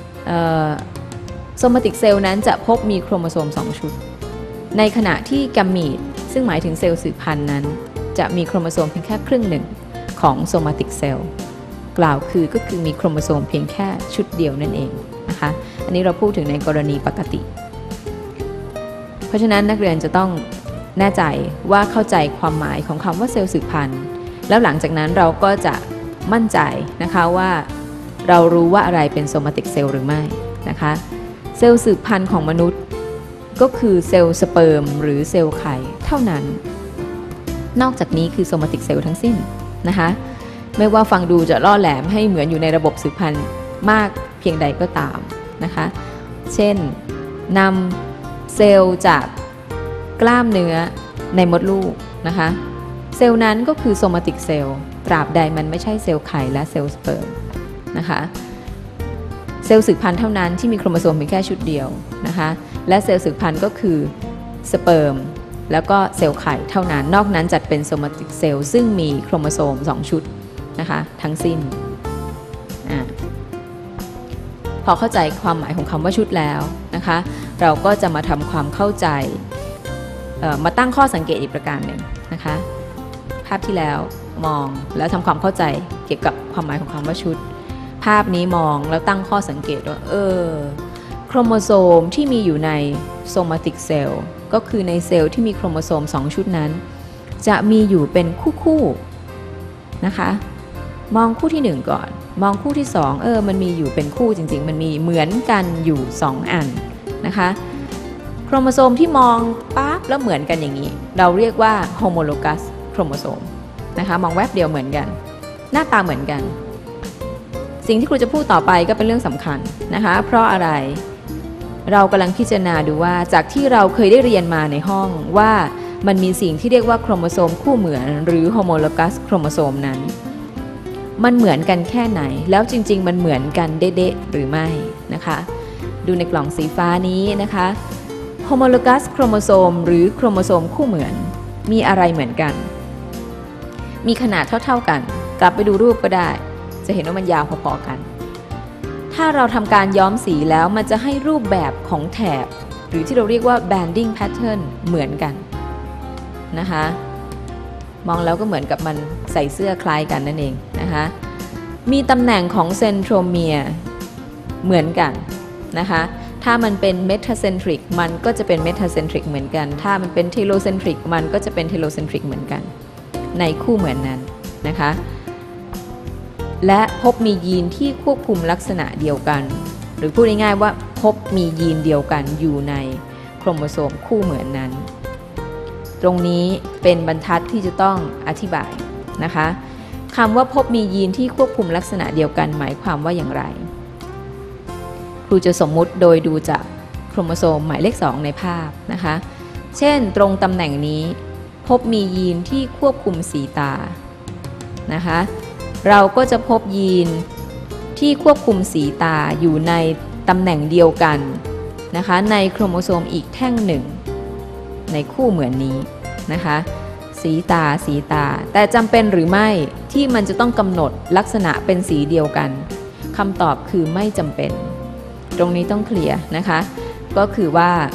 โซมาติกเซลล์นั้นจะพบมีโครโมโซมสองชุดในขณะที่แกมมีตซึ่งหมายถึงเซลล์สืบพันธุ์นั้นจะมีโครโมโซมเพียงแค่ครึ่งหนึ่งของโซมาติกเซลล์กล่าวคือก็คือมีโครโมโซมเพียงแค่ชุดเดียวนั่นเองนะคะอันนี้เราพูดถึงในกรณีปกติเพราะฉะนั้นนักเรียนจะต้องแน่ใจว่าเข้าใจความหมายของคำว่าเซลล์สืบพันธุ์แล้วหลังจากนั้นเราก็จะมั่นใจนะคะว่าเรารู้ว่าอะไรเป็นโซมาติกเซลล์หรือไม่นะคะเซลล์สืบพันธุ์ของมนุษย์ก็คือเซลล์สเปิร์มหรือเซลล์ไข่เท่านั้นนอกจากนี้คือโซมาติกเซลล์ทั้งสิ้นนะคะไม่ว่าฟังดูจะล่อแหลมให้เหมือนอยู่ในระบบสืบพันธุ์มากเพียงใดก็ตามนะคะเช่นนำเซลล์จากกล้ามเนื้อในมดลูกนะคะเซลล์นั้นก็คือโซมาติกเซลล์ตราบใดมันไม่ใช่เซลล์ไข่และเซลล์สเปิร์มนะคะเซลล์สืบพันธุ์เท่านั้นที่มีโครโมโซมเพียงแค่ชุดเดียวนะคะและเซลล์สืบพันธุ์ก็คือสเปิร์มแล้วก็เซลล์ไข่เท่านั้นนอกนั้นจัดเป็นโซมาติกเซลล์ซึ่งมีโครโมโซมสองชุดนะคะทั้งสิ้นอพอเข้าใจความหมายของคำว่าชุดแล้วนะคะเราก็จะมาทำความเข้าใจมาตั้งข้อสังเกตอีกประการหนึ่งนะคะภาพที่แล้วมองแล้วทำความเข้าใจเกี่ยวกับความหมายของคำว่าชุดภาพนี้มองแล้วตั้งข้อสังเกตว่าเออโครโมโซมที่มีอยู่ในโซมาติกเซลล์ก็คือในเซลล์ที่มีโครโมโซมสองชุดนั้นจะมีอยู่เป็นคู่ๆนะคะมองคู่ที่หนึ่งก่อนมองคู่ที่สองเออมันมีอยู่เป็นคู่จริงๆมันมีเหมือนกันอยู่สองอันนะคะโครโมโซมที่มองปั๊บแล้วเหมือนกันอย่างนี้เราเรียกว่าโฮโมโลกัสโครโมโซมนะคะมองแวบเดียวเหมือนกันหน้าตาเหมือนกันสิ่งที่ครูจะพูดต่อไปก็เป็นเรื่องสำคัญนะคะเพราะอะไรเรากำลังพิจารณาดูว่าจากที่เราเคยได้เรียนมาในห้องว่ามันมีสิ่งที่เรียกว่าโครโมโซมคู่เหมือนหรือโฮโมโลกัสโครโมโซมนั้นมันเหมือนกันแค่ไหนแล้วจริงๆมันเหมือนกันเด๊ะๆหรือไม่นะคะดูในกล่องสีฟ้านี้นะคะโฮโมโลกัสโครโมโซมหรือโครโมโซมคู่เหมือนมีอะไรเหมือนกันมีขนาดเท่าๆกันกลับไปดูรูปก็ได้จะเห็นว่ามันยาวพอๆกันถ้าเราทำการย้อมสีแล้วมันจะให้รูปแบบของแถบหรือที่เราเรียกว่า banding pattern เหมือนกันนะคะมองแล้วก็เหมือนกับมันใส่เสื้อคล้ายกันนั่นเองนะคะมีตำแหน่งของเซนโทรเมียร์เหมือนกันนะคะถ้ามันเป็นเมทาเซนทริกมันก็จะเป็นเมทาเซนทริกเหมือนกันถ้ามันเป็นเทโลเซนทริกมันก็จะเป็นเทโลเซนทริกเหมือนกันในคู่เหมือนนั้นนะคะและพบมียีนที่ควบคุมลักษณะเดียวกันหรือพูดง่ายๆว่าพบมียีนเดียวกันอยู่ในโครโมโซมคู่เหมือนนั้นตรงนี้เป็นบรรทัดที่จะต้องอธิบายนะคะคำว่าพบมียีนที่ควบคุมลักษณะเดียวกันหมายความว่าอย่างไรครูจะสมมุติโดยดูจากโครโมโซมหมายเลขสองในภาพนะคะเช่นตรงตำแหน่งนี้พบมียีนที่ควบคุมสีตานะคะเราก็จะพบยีนที่ควบคุมสีตาอยู่ในตำแหน่งเดียวกันนะคะในโครโมโซมอีกแท่งหนึ่งในคู่เหมือนนี้นะคะสีตาสีตาแต่จำเป็นหรือไม่ที่มันจะต้องกำหนดลักษณะเป็นสีเดียวกันคำตอบคือไม่จำเป็นตรงนี้ต้องเคลียร์นะคะก็คือว่า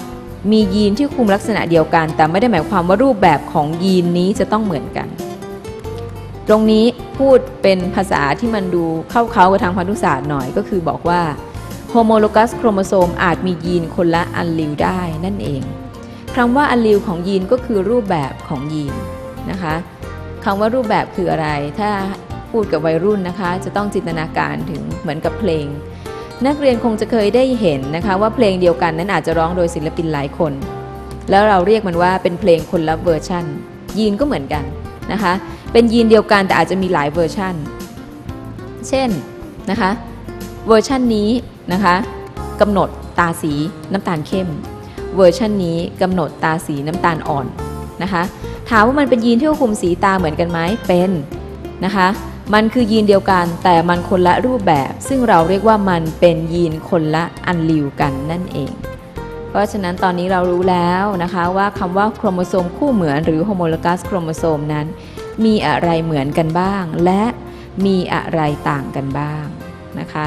มียีนที่คุมลักษณะเดียวกันแต่ไม่ได้หมายความว่ารูปแบบของยีนนี้จะต้องเหมือนกันตรงนี้พูดเป็นภาษาที่มันดูเข้าเขากับทางพันธุศาสตร์หน่อยก็คือบอกว่าโฮโมโลกัสโครโมโซมอาจมียีนคนละอัลลีลได้นั่นเองคำว่าอัลลีลของยีนก็คือรูปแบบของยีนนะคะคำว่ารูปแบบคืออะไรถ้าพูดกับวัยรุ่นนะคะจะต้องจินตนาการถึงเหมือนกับเพลงนักเรียนคงจะเคยได้เห็นนะคะว่าเพลงเดียวกันนั้นอาจจะร้องโดยศิลปินหลายคนแล้วเราเรียกมันว่าเป็นเพลงคนละเวอร์ชันยีนก็เหมือนกันนะคะเป็นยีนเดียวกันแต่อาจจะมีหลายเวอร์ชันเช่นนะคะเวอร์ชันนี้นะคะกำหนดตาสีน้ำตาลเข้มเวอร์ชันนี้กำหนดตาสีน้ำตาลอ่อนนะคะถามว่ามันเป็นยีนที่ควบคุมสีตาเหมือนกันไหมเป็นนะคะมันคือยีนเดียวกันแต่มันคนละรูปแบบซึ่งเราเรียกว่ามันเป็นยีนคนละอัลลีลกันนั่นเองเพราะฉะนั้นตอนนี้เรารู้แล้วนะคะว่าคำว่าโครโมโซมคู่เหมือนหรือโฮโมโลกัสโครโมโซมนั้นมีอะไรเหมือนกันบ้างและมีอะไรต่างกันบ้างนะคะ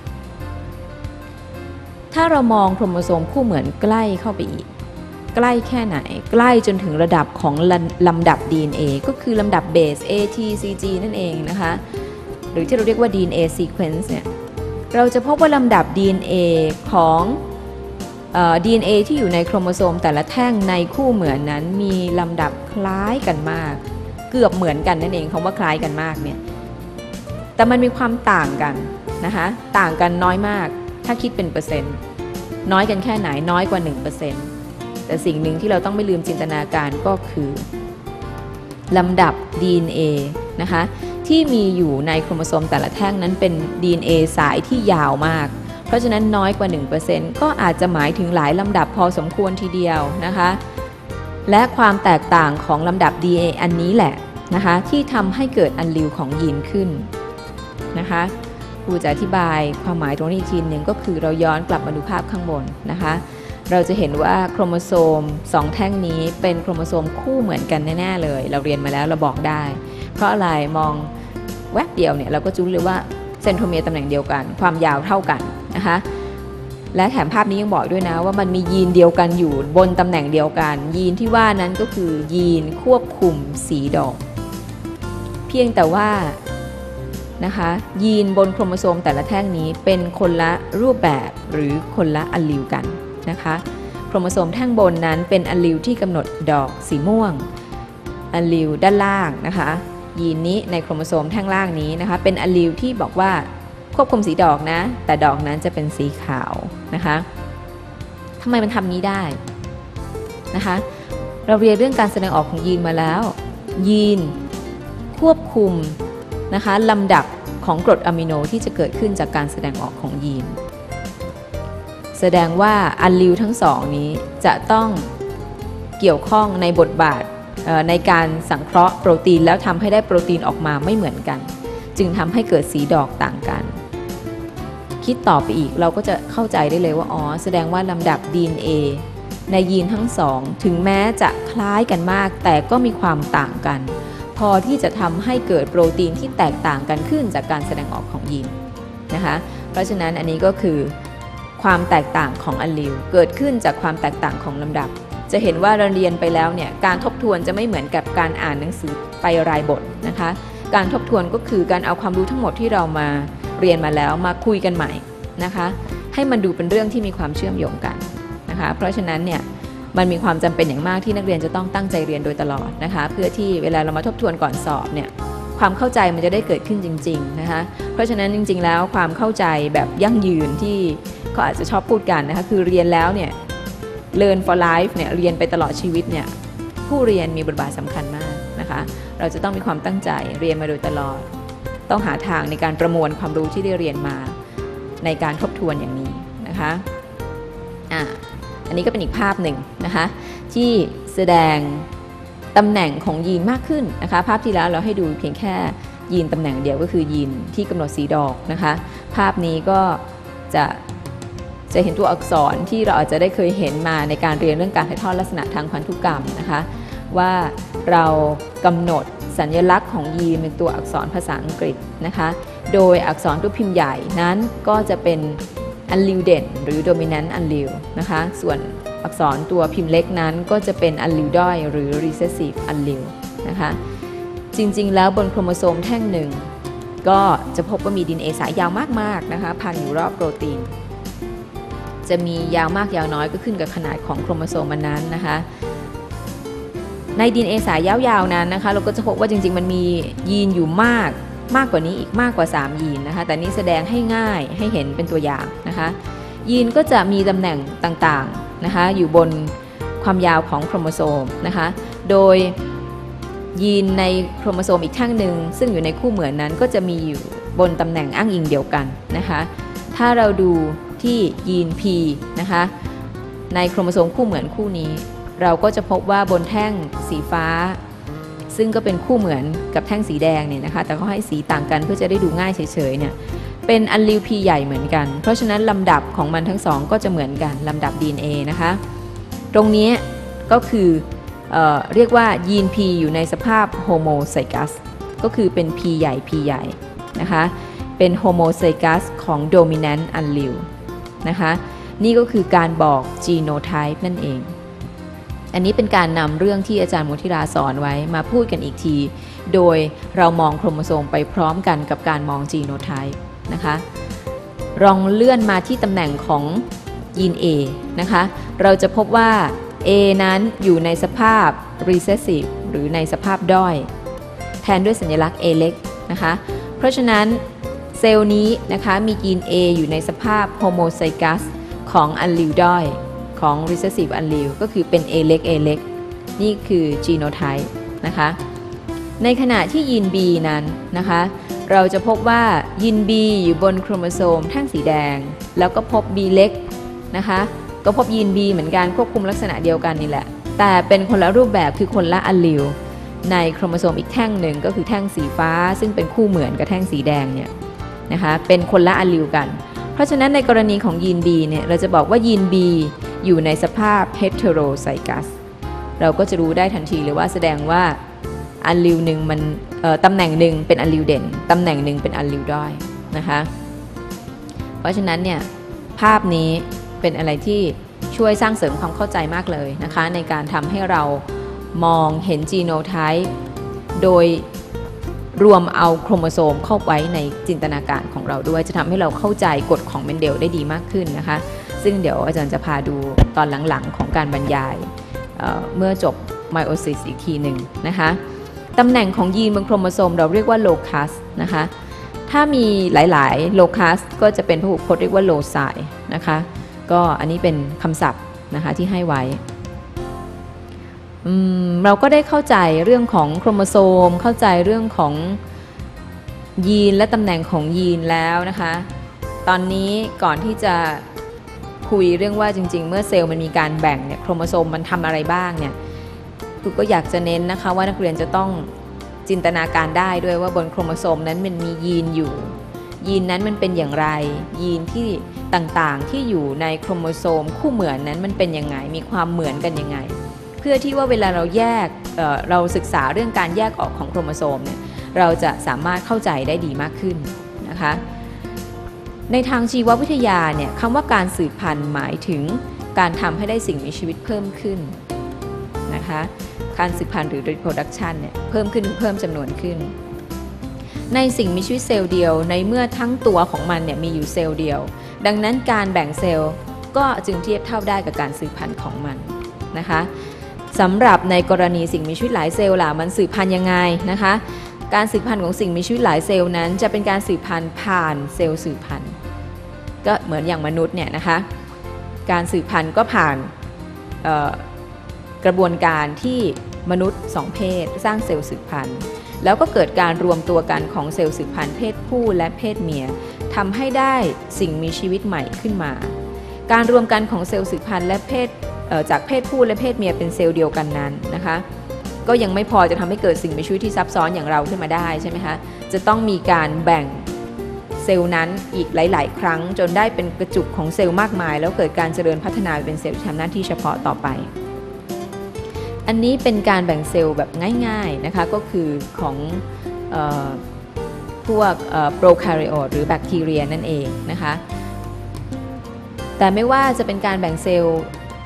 ถ้าเรามองโครโมโซมคู่เหมือนใกล้เข้าไปอีกใกล้แค่ไหนใกล้จนถึงระดับของลำดับ ดี เอ็น เอ ก็คือลำดับเบส A T C G นั่นเองนะคะหรือที่เราเรียกว่า ดี เอ็น เอ sequence เนี่ยเราจะพบว่าลำดับ ดี เอ็น เอ ของเอ่อ ดี เอ็น เอ ที่อยู่ในโครโมโซมแต่ละแท่งในคู่เหมือนนั้นมีลำดับคล้ายกันมากเกือบเหมือนกันนั่นเองคำว่าคล้ายกันมากเนี่ยแต่มันมีความต่างกันนะคะต่างกันน้อยมากถ้าคิดเป็นเปอร์เซ็นต์น้อยกันแค่ไหนน้อยกว่า หนึ่งเปอร์เซ็นต์ แต่สิ่งหนึ่งที่เราต้องไม่ลืมจินตนาการก็คือลำดับ ดี เอ็น เอ นะคะที่มีอยู่ในโครโมโซมแต่ละแท่งนั้นเป็น ดี เอ็น เอ สายที่ยาวมากเพราะฉะนั้นน้อยกว่า หนึ่งเปอร์เซ็นต์ ก็อาจจะหมายถึงหลายลำดับพอสมควรทีเดียวนะคะและความแตกต่างของลำดับ ดี เอ็น เอ อันนี้แหละนะคะที่ทำให้เกิดอัลลีลของยีนขึ้นนะคะครูจะอธิบายความหมายตรงนี้อีกทีหนึ่งก็คือเราย้อนกลับมาดูภาพข้างบนนะคะเราจะเห็นว่าโครโมโซมสองแท่งนี้เป็นโครโมโซมคู่เหมือนกันแน่ๆเลยเราเรียนมาแล้วเราบอกได้เพราะอะไรมองแวบเดียวเนี่ยเราก็รู้เลยว่าเซนโทรเมียร์ตำแหน่งเดียวกันความยาวเท่ากันนะคะและแถมภาพนี้ยังบอกด้วยนะว่ามันมียีนเดียวกันอยู่บนตำแหน่งเดียวกันยีนที่ว่านั้นก็คือยีนควบคุมสีดอกเพียงแต่ว่านะคะยีนบนโครโมโซมแต่ละแท่งนี้เป็นคนละรูปแบบหรือคนละอัลลีลกันนะคะโครโมโซมแท่งบนนั้นเป็นอัลลีลที่กำหนดดอกสีม่วงอัลลีลด้านล่างนะคะยีนนี้ในโครโมโซมแท่งล่างนี้นะคะเป็นอัลลีลที่บอกว่าควบคุมสีดอกนะแต่ดอกนั้นจะเป็นสีขาวนะคะทำไมมันทำนี้ได้นะคะเราเรียนเรื่องการแสดงออกของยีนมาแล้วยีนควบคุมนะคะลำดับของกรดอะมิโนที่จะเกิดขึ้นจากการแสดงออกของยีนแสดงว่าอัลลีลทั้งสองนี้จะต้องเกี่ยวข้องในบทบาทในการสังเคราะห์โปรตีนแล้วทำให้ได้โปรตีนออกมาไม่เหมือนกันจึงทำให้เกิดสีดอกต่างกันคิดต่อไปอีกเราก็จะเข้าใจได้เลยว่าอ๋อแสดงว่าลำดับ ดี เอ็น เอ ในยีนทั้งสองถึงแม้จะคล้ายกันมากแต่ก็มีความต่างกันพอที่จะทำให้เกิดโปรตีนที่แตกต่างกันขึ้นจากการแสดงออกของยีนนะคะเพราะฉะนั้นอันนี้ก็คือความแตกต่างของอัลลีลเกิดขึ้นจากความแตกต่างของลำดับจะเห็นว่าเราเรียนไปแล้วเนี่ยการทบทวนจะไม่เหมือนกับการอ่านหนังสือไปรายบทนะคะการทบทวนก็คือการเอาความรู้ทั้งหมดที่เรามาเรียนมาแล้วมาคุยกันใหม่นะคะให้มันดูเป็นเรื่องที่มีความเชื่อมโยงกันนะคะเพราะฉะนั้นเนี่ยมันมีความจำเป็นอย่างมากที่นักเรียนจะต้องตั้งใจเรียนโดยตลอดนะคะเพื่อที่เวลาเรามาทบทวนก่อนสอบเนี่ยความเข้าใจมันจะได้เกิดขึ้นจริงๆนะคะเพราะฉะนั้นจริงๆแล้วความเข้าใจแบบยั่งยืนที่เขาอาจจะชอบพูดกันนะคะคือเรียนแล้วเนี่ย learn for life เนี่ยเรียนไปตลอดชีวิตเนี่ยผู้เรียนมีบทบาทสำคัญมากนะคะเราจะต้องมีความตั้งใจเรียนมาโดยตลอดต้องหาทางในการประมวลความรู้ที่ได้เรียนมาในการทบทวนอย่างนี้นะคะอ่ะอันนี้ก็เป็นอีกภาพหนึ่งนะคะที่แสดงตำแหน่งของยีนมากขึ้นนะคะภาพที่แล้วเราให้ดูเพียงแค่ยีนตำแหน่งเดียวก็คือยีนที่กำหนดสีดอกนะคะภาพนี้ก็จะจะเห็นตัวอักษรที่เราอาจจะได้เคยเห็นมาในการเรียนเรื่องการถ่ายทอดลักษณะทางพันธุกรรมนะคะว่าเรากำหนดสัญลักษณ์ของยีนเป็นตัวอักษรภาษาอังกฤษนะคะโดยอักษรตัวพิมพ์ใหญ่นั้นก็จะเป็นอัลลีลเด่นหรือ dominant allele นะคะส่วนอักษรตัวพิมพ์เล็กนั้นก็จะเป็นอัลลิลด้อยหรือ recessive allele นะคะจริงๆแล้วบนโครโมโซมแท่งหนึ่งก็จะพบว่ามี ดี เอ็น เอ สายยาวมากๆนะคะพันอยู่รอบโปรตีนจะมียาวมากยาวน้อยก็ขึ้นกับขนาดของโครโมโซมนั้นนะคะใน ดี เอ็น เอ สายยาวๆนั้นนะคะเราก็จะพบว่าจริงๆมันมียีนอยู่มากมากกว่านี้อีกมากกว่าสามยีนนะคะแต่นี้แสดงให้ง่ายให้เห็นเป็นตัวอย่างนะคะยีนก็จะมีตำแหน่งต่างๆนะคะอยู่บนความยาวของโครโมโซมนะคะโดยยีนในโครโมโซมอีกแท่งหนึ่งซึ่งอยู่ในคู่เหมือนนั้นก็จะมีอยู่บนตำแหน่งอ้างอิงเดียวกันนะคะถ้าเราดูที่ยีน P นะคะในโครโมโซมคู่เหมือนคู่นี้เราก็จะพบว่าบนแท่งสีฟ้าซึ่งก็เป็นคู่เหมือนกับแท่งสีแดงเนี่ยนะคะแต่เขาให้สีต่างกันเพื่อจะได้ดูง่ายเฉยๆเนี่ยเป็นอัลลิล P ใหญ่เหมือนกันเพราะฉะนั้นลำดับของมันทั้งสองก็จะเหมือนกันลำดับ ดี เอ็น เอ นะคะตรงนี้ก็คือเอ่อเรียกว่ายีน P อยู่ในสภาพโฮโมไซกัสก็คือเป็น P ใหญ่ P ใหญ่นะคะเป็นโฮโมไซกัสของ dominant allele นะคะนี่ก็คือการบอก genotype นั่นเองอันนี้เป็นการนำเรื่องที่อาจารย์มทิราสอนไว้มาพูดกันอีกทีโดยเรามองโครโมโซมไปพร้อมกันกับการมอง genotype นะคะลองเลื่อนมาที่ตำแหน่งของยีน A นะคะเราจะพบว่า A นั้นอยู่ในสภาพ recessive หรือในสภาพด้อยแทนด้วยสัญลักษณ์ A เล็กนะคะเพราะฉะนั้นเซลล์นี้นะคะมียีน A อยู่ในสภาพ homozygous ของอัลลิลด้อยของ recessive allele ก็คือเป็น A เล็ก A เล็กนี่คือ genotype นะคะในขณะที่ยีน B นั้นนะคะเราจะพบว่ายีน B อยู่บนโครโมโซมแท่งสีแดงแล้วก็พบ B เล็กนะคะก็พบยีน B เหมือนกันควบคุมลักษณะเดียวกันนี่แหละแต่เป็นคนละรูปแบบคือคนละอัลลิลในโครโมโซมอีกแท่งหนึ่งก็คือแท่งสีฟ้าซึ่งเป็นคู่เหมือนกับแท่งสีแดงเนี่ยนะคะเป็นคนละอัลลิลกันเพราะฉะนั้นในกรณีของยีน B เนี่ยเราจะบอกว่ายีน B อยู่ในสภาพ heterozygous เราก็จะรู้ได้ทันทีเลยว่าแสดงว่าอัลลิลหนึ่งมันตำแหน่งหนึ่งเป็นอัลลิลเด่นตำแหน่งหนึ่งเป็นอัลลิลด้อยนะคะเพราะฉะนั้นเนี่ยภาพนี้เป็นอะไรที่ช่วยสร้างเสริมความเข้าใจมากเลยนะคะในการทำให้เรามองเห็นจีโนไทป์โดยรวมเอาโครโมโซมเข้าไว้ในจินตนาการของเราด้วยจะทำให้เราเข้าใจกฎของเมนเดลได้ดีมากขึ้นนะคะซึ่งเดี๋ยวอาจารย์จะพาดูตอนหลังๆของการบรรยาย เอ่อ เมื่อจบไมโอซิสอีกทีหนึ่งนะคะตำแหน่งของยีนบนโครโมโซมเราเรียกว่าโลคัสนะคะถ้ามีหลายๆโลคัสก็จะเป็นพหุพจน์เรียกว่าโลไซนะคะก็อันนี้เป็นคำศัพท์นะคะที่ให้ไว้เราก็ได้เข้าใจเรื่องของโครโมโซมเข้าใจเรื่องของยีนและตำแหน่งของยีนแล้วนะคะตอนนี้ก่อนที่จะคุยเรื่องว่าจริงๆเมื่อเซลล์มันมีการแบ่งเนี่ยโครโมโซมมันทำอะไรบ้างเนี่ยคือก็อยากจะเน้นนะคะว่านักเรียนจะต้องจินตนาการได้ด้วยว่าบนโครโมโซมนั้นมันมียีนอยู่ยีนนั้นมันเป็นอย่างไรยีนที่ต่างๆที่อยู่ในโครโมโซมคู่เหมือนนั้นมันเป็นยังไงมีความเหมือนกันยังไงเพื่อที่ว่าเวลาเราแยก เอ่อ เราศึกษาเรื่องการแยกออกของโครโมโซมเนี่ยเราจะสามารถเข้าใจได้ดีมากขึ้นนะคะในทางชีววิทยาเนี่ยคำว่าการสืบพันธุ์หมายถึงการทำให้ได้สิ่งมีชีวิตเพิ่มขึ้นนะคะการสืบพันธุ์หรือ reproduction เนี่ยเพิ่มขึ้นเพิ่มจำนวนขึ้นในสิ่งมีชีวิตเซลล์เดียวในเมื่อทั้งตัวของมันเนี่ยมีอยู่เซลล์เดียวดังนั้นการแบ่งเซลล์ก็จึงเทียบเท่าได้กับการสืบพันธุ์ของมันนะคะสำหรับในกรณีสิ่งมีชีวิตหลายเซลล์ล่ะมันสืบพันธุ์ยังไงนะคะการสืบพันธุ์ของสิ่งมีชีวิตหลายเซลล์นั้นจะเป็นการสืบพันธุ์ผ่านเซลล์สืบพันธุ์ก็เหมือนอย่างมนุษย์เนี่ยนะคะการสืบพันธุ์ก็ผ่านกระบวนการที่มนุษย์สองเพศสร้างเซลล์สืบพันธุ์แล้วก็เกิดการรวมตัวกันของเซลล์สืบพันธุ์เพศผู้และเพศเมียทำให้ได้สิ่งมีชีวิตใหม่ขึ้นมาการรวมกันของเซลล์สืบพันธุ์และเพศจากเพศผู้และเพศเมียเป็นเซลล์เดียวกันนั้นนะคะก็ยังไม่พอจะทำให้เกิดสิ่งมีชีวิตที่ซับซ้อนอย่างเราขึ้นมาได้ใช่ไหมคะจะต้องมีการแบ่งเซลล์นั้นอีกหลายๆครั้งจนได้เป็นกระจุกของเซลล์มากมายแล้วเกิดการเจริญพัฒนาเป็นเซลล์ที่ทำหน้าที่เฉพาะต่อไปอันนี้เป็นการแบ่งเซลล์แบบง่ายๆนะคะก็คือของเอ่อพวกโปรแคาริโอตหรือแบคทีเรียนั่นเองนะคะแต่ไม่ว่าจะเป็นการแบ่งเซลล์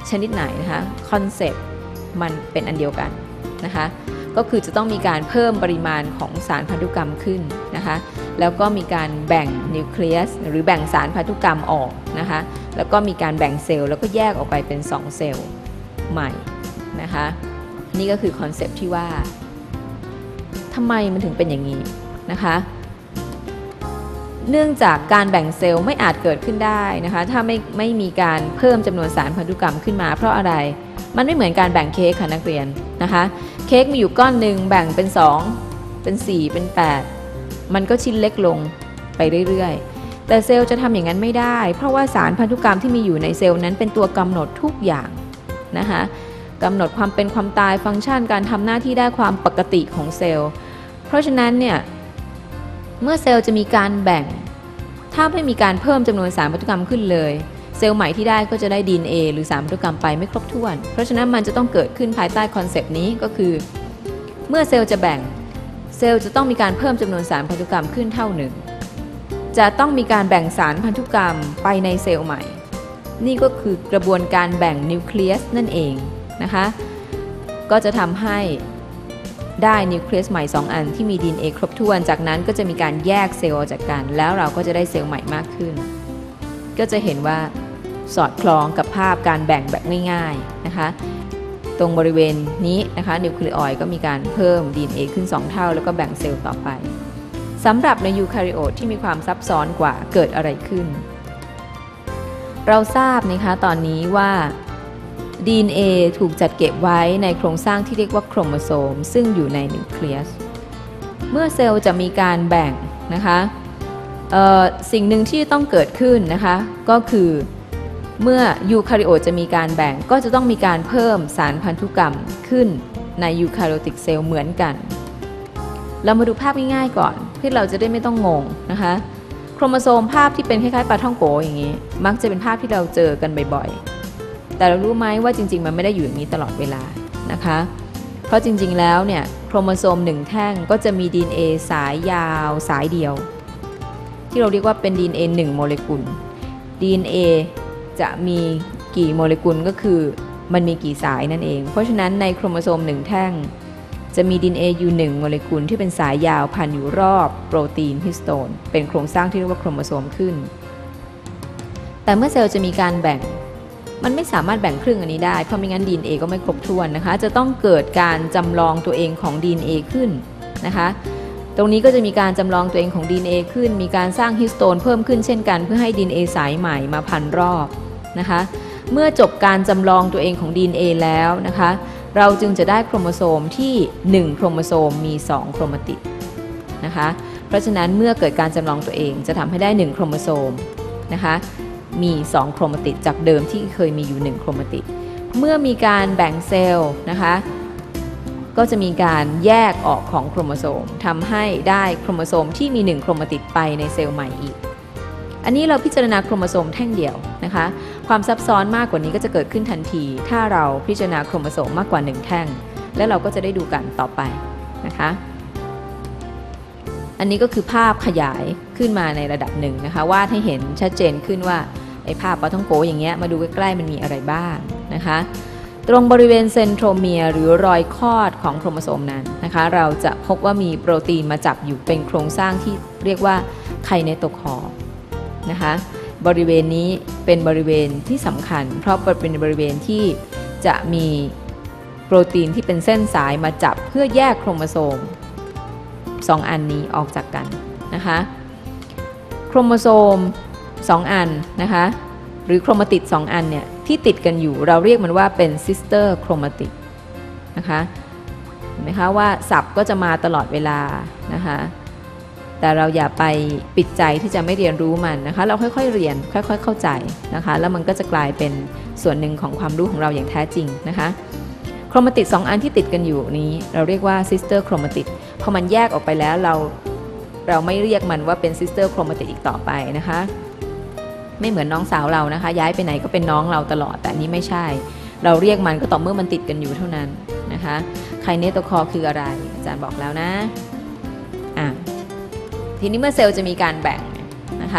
ชนิดไหนนะคะคอนเซปต์มันเป็นอันเดียวกันนะคะก็คือจะต้องมีการเพิ่มปริมาณของสารพันธุกรรมขึ้นนะคะแล้วก็มีการแบ่งนิวเคลียสหรือแบ่งสารพันธุกรรมออกนะคะแล้วก็มีการแบ่งเซลล์แล้วก็แยกออกไปเป็นสองเซลล์ใหม่นะคะนี่ก็คือคอนเซปต์ที่ว่าทำไมมันถึงเป็นอย่างนี้นะคะเนื่องจากการแบ่งเซลล์ไม่อาจเกิดขึ้นได้นะคะถ้าไม่ไม่มีการเพิ่มจำนวนสารพันธุกรรมขึ้นมาเพราะอะไรมันไม่เหมือนการแบ่งเค้กค่ะนักเรียนนะคะเค้กมีอยู่ก้อนหนึ่งแบ่งเป็นสองเป็นสี่เป็นแปดมันก็ชิ้นเล็กลงไปเรื่อยๆแต่เซลล์จะทำอย่างนั้นไม่ได้เพราะว่าสารพันธุกรรมที่มีอยู่ในเซลล์นั้นเป็นตัวกำหนดทุกอย่างนะคะกำหนดความเป็นความตายฟังก์ชันการทำหน้าที่ได้ความปกติของเซลล์เพราะฉะนั้นเนี่ยเมื่อเซลล์จะมีการแบ่งถ้าไม่มีการเพิ่มจำนวนสารพันธุกรรมขึ้นเลยเซลล์ใหม่ที่ได้ก็จะได้ ดี เอ็น เอ หรือสารพันธุกรรมไปไม่ครบถ้วนเพราะฉะนั้นมันจะต้องเกิดขึ้นภายใต้คอนเซปต์นี้ก็คือเมื่อเซลล์จะแบ่งเซลล์จะต้องมีการเพิ่มจำนวนสารพันธุกรรมขึ้นเท่าหนึ่งจะต้องมีการแบ่งสารพันธุกรรมไปในเซลล์ใหม่นี่ก็คือกระบวนการแบ่งนิวเคลียสนั่นเองนะคะก็จะทำให้ได้นิวเคลียสใหม่สองอันที่มี ดี เอ็น เอ ครบถ้วนจากนั้นก็จะมีการแยกเซลล์ออกจากกันแล้วเราก็จะได้เซลล์ใหม่มากขึ้นก็จะเห็นว่าสอดคล้องกับภาพการแบ่งแบบง่ายๆนะคะตรงบริเวณนี้นะคะนิวเคลียอยด์ก็มีการเพิ่ม ดี เอ็น เอ ขึ้นสองเท่าแล้วก็แบ่งเซลล์ต่อไปสำหรับในยูแคาริโอตที่มีความซับซ้อนกว่าเกิดอะไรขึ้นเราทราบนะคะตอนนี้ว่า ดี เอ็น เอ ถูกจัดเก็บไว้ในโครงสร้างที่เรียกว่าโครโมโซมซึ่งอยู่ในนิวเคลียสเมื่อเซลล์จะมีการแบ่งนะคะสิ่งหนึ่งที่ต้องเกิดขึ้นนะคะก็คือเมื่อยูแคาริโอตจะมีการแบ่งก็จะต้องมีการเพิ่มสารพันธุกรรมขึ้นในยูแคาริโอติกเซลล์เหมือนกันเรามาดูภาพง่ายๆก่อนเพื่อเราจะได้ไม่ต้องงงนะคะโครโมโซมภาพที่เป็นคล้ายๆปลาท่องโกอย่างนี้มักจะเป็นภาพที่เราเจอกันบ่อยๆแต่เรารู้ไหมว่าจริงๆมันไม่ได้อยู่อย่างนี้ตลอดเวลานะคะเพราะจริงๆแล้วเนี่ยโครโมโซมหนึ่งแท่งก็จะมี ดี เอ็น เอ สายยาวสายเดียวที่เราเรียกว่าเป็น ดี เอ็น เอ หนึ่งโมเลกุล ดี เอ็น เอ จะมีกี่โมเลกุลก็คือมันมีกี่สายนั่นเองเพราะฉะนั้นในโครโมโซมหนึ่งแท่งจะมี ดี เอ็น เอ อยู่หนึ่งโมเลกุลที่เป็นสายยาวพันอยู่รอบโปรตีนฮิสโตนเป็นโครงสร้างที่เรียกว่าโครโมโซมขึ้นแต่เมื่อเซลล์จะมีการแบ่งมันไม่สามารถแบ่งครึ่งอันนี้ได้เพราะไม่งั้น ดี เอ็น เอ ก็ไม่ครบถ้วนนะคะจะต้องเกิดการจำลองตัวเองของ ดี เอ็น เอ ขึ้นนะคะตรงนี้ก็จะมีการจำลองตัวเองของ ดี เอ็น เอ ขึ้นมีการสร้างฮิสโตนเพิ่มขึ้นเช่นกันเพื่อให้ ดี เอ็น เอ สายใหม่มาพันรอบนะคะเมื่อจบการจำลองตัวเองของ ดี เอ็น เอ แล้วนะคะเราจึงจะได้โครโมโซมที่หนึ่งโครโมโซมมีสองโครมาติดนะคะเพราะฉะนั้นเมื่อเกิดการจำลองตัวเองจะทำให้ได้หนึ่งโครโมโซมนะคะมีสองโครมาติดจากเดิมที่เคยมีอยู่หนึ่งโครมาติดเมื่อมีการแบ่งเซลล์นะคะก็จะมีการแยกออกของโครโมโซมทำให้ได้โครโมโซมที่มีหนึ่งโครมาติดไปในเซลล์ใหม่อีกอันนี้เราพิจารณาโครโมโซมแท่งเดียวนะคะความซับซ้อนมากกว่านี้ก็จะเกิดขึ้นทันทีถ้าเราพิจารณาโครโมโซมมากกว่าหนึ่งแท่งและเราก็จะได้ดูกันต่อไปนะคะอันนี้ก็คือภาพขยายขึ้นมาในระดับหนึ่งนะคะวาดให้เห็นชัดเจนขึ้นว่าไอ้ภาพปลาท่องโกอย่างเงี้ยมาดูใกล้ๆมันมีอะไรบ้างนะคะตรงบริเวณเซนโทรเมียร์หรือรอยคลอดของโครโมโซมนั้นนะคะเราจะพบว่ามีโปรตีนมาจับอยู่เป็นโครงสร้างที่เรียกว่าไคเนโตคอร์นะคะบริเวณนี้เป็นบริเวณที่สำคัญเพราะเป็นบริเวณที่จะมีโปรตีนที่เป็นเส้นสายมาจับเพื่อแยกโครโมโซมสองอันนี้ออกจากกันนะคะโครโมโซมสองอันนะคะหรือโครมาติดสองอันเนี่ยที่ติดกันอยู่เราเรียกมันว่าเป็นซิสเตอร์โครมาติดนะคะเห็นไหมคะว่าศัพท์ก็จะมาตลอดเวลานะคะแต่เราอย่าไปปิดใจที่จะไม่เรียนรู้มันนะคะเราค่อยๆเรียนค่อยๆเข้าใจนะคะแล้วมันก็จะกลายเป็นส่วนหนึ่งของความรู้ของเราอย่างแท้จริงนะคะโครมาติดสองอันที่ติดกันอยู่นี้เราเรียกว่าซิสเตอร์โครมาติดพอมันแยกออกไปแล้วเราเราไม่เรียกมันว่าเป็นซิสเตอร์โครมาติดอีกต่อไปนะคะไม่เหมือนน้องสาวเรานะคะย้ายไปไหนก็เป็นน้องเราตลอดแต่นี้ไม่ใช่เราเรียกมันก็ต่อเมื่อมันติดกันอยู่เท่านั้นนะคะไคเนโตคอร์คืออะไรอาจารย์บอกแล้วนะอ่ะทีนี้เมื่อเซลล์จะมีการแบ่งนะคะ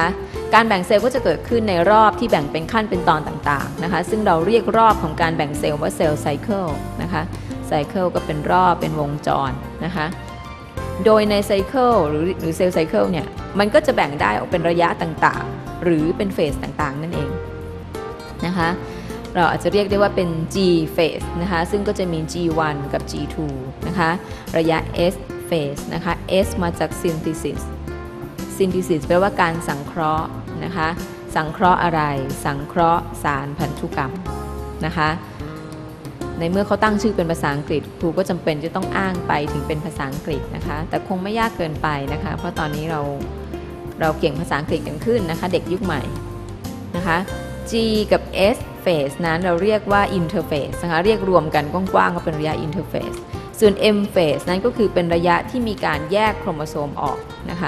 การแบ่งเซลล์ก็จะเกิดขึ้นในรอบที่แบ่งเป็นขั้นเป็นตอนต่างๆนะคะซึ่งเราเรียกรอบของการแบ่งเซลล์ว่าเซลล์ไซเคิลนะคะไซเคิลก็เป็นรอบเป็นวงจรนะคะโดยในไซเคิลหรือหรือเซลล์ไซเคิลเนี่ยมันก็จะแบ่งได้ออกเป็นระยะต่างๆหรือเป็นเฟสต่างๆนั่นเองนะคะเราอาจจะเรียกได้ว่าเป็น G phase นะคะซึ่งก็จะมี จี วัน กับ จี ทู นะคะระยะ S phase นะคะ S มาจาก synthesis synthesis แปลว่าการสังเคราะห์นะคะสังเคราะห์อะไรสังเคราะห์สารพันธุกรรมนะคะในเมื่อเขาตั้งชื่อเป็นภาษาอังกฤษครูก็จำเป็นจะต้องอ้างไปถึงเป็นภาษาอังกฤษนะคะแต่คงไม่ยากเกินไปนะคะเพราะตอนนี้เราเราเก่งภาษาอังกฤษกันขึ้นนะคะเด็กยุคใหม่นะคะ G กับ S phase นั้นเราเรียกว่า interphase นะคะเรียกรวมกันกว้างๆก็เป็นระยะ interphase ส่วน M phase นั้นก็คือเป็นระยะที่มีการแยกโครโมโซมออกนะคะ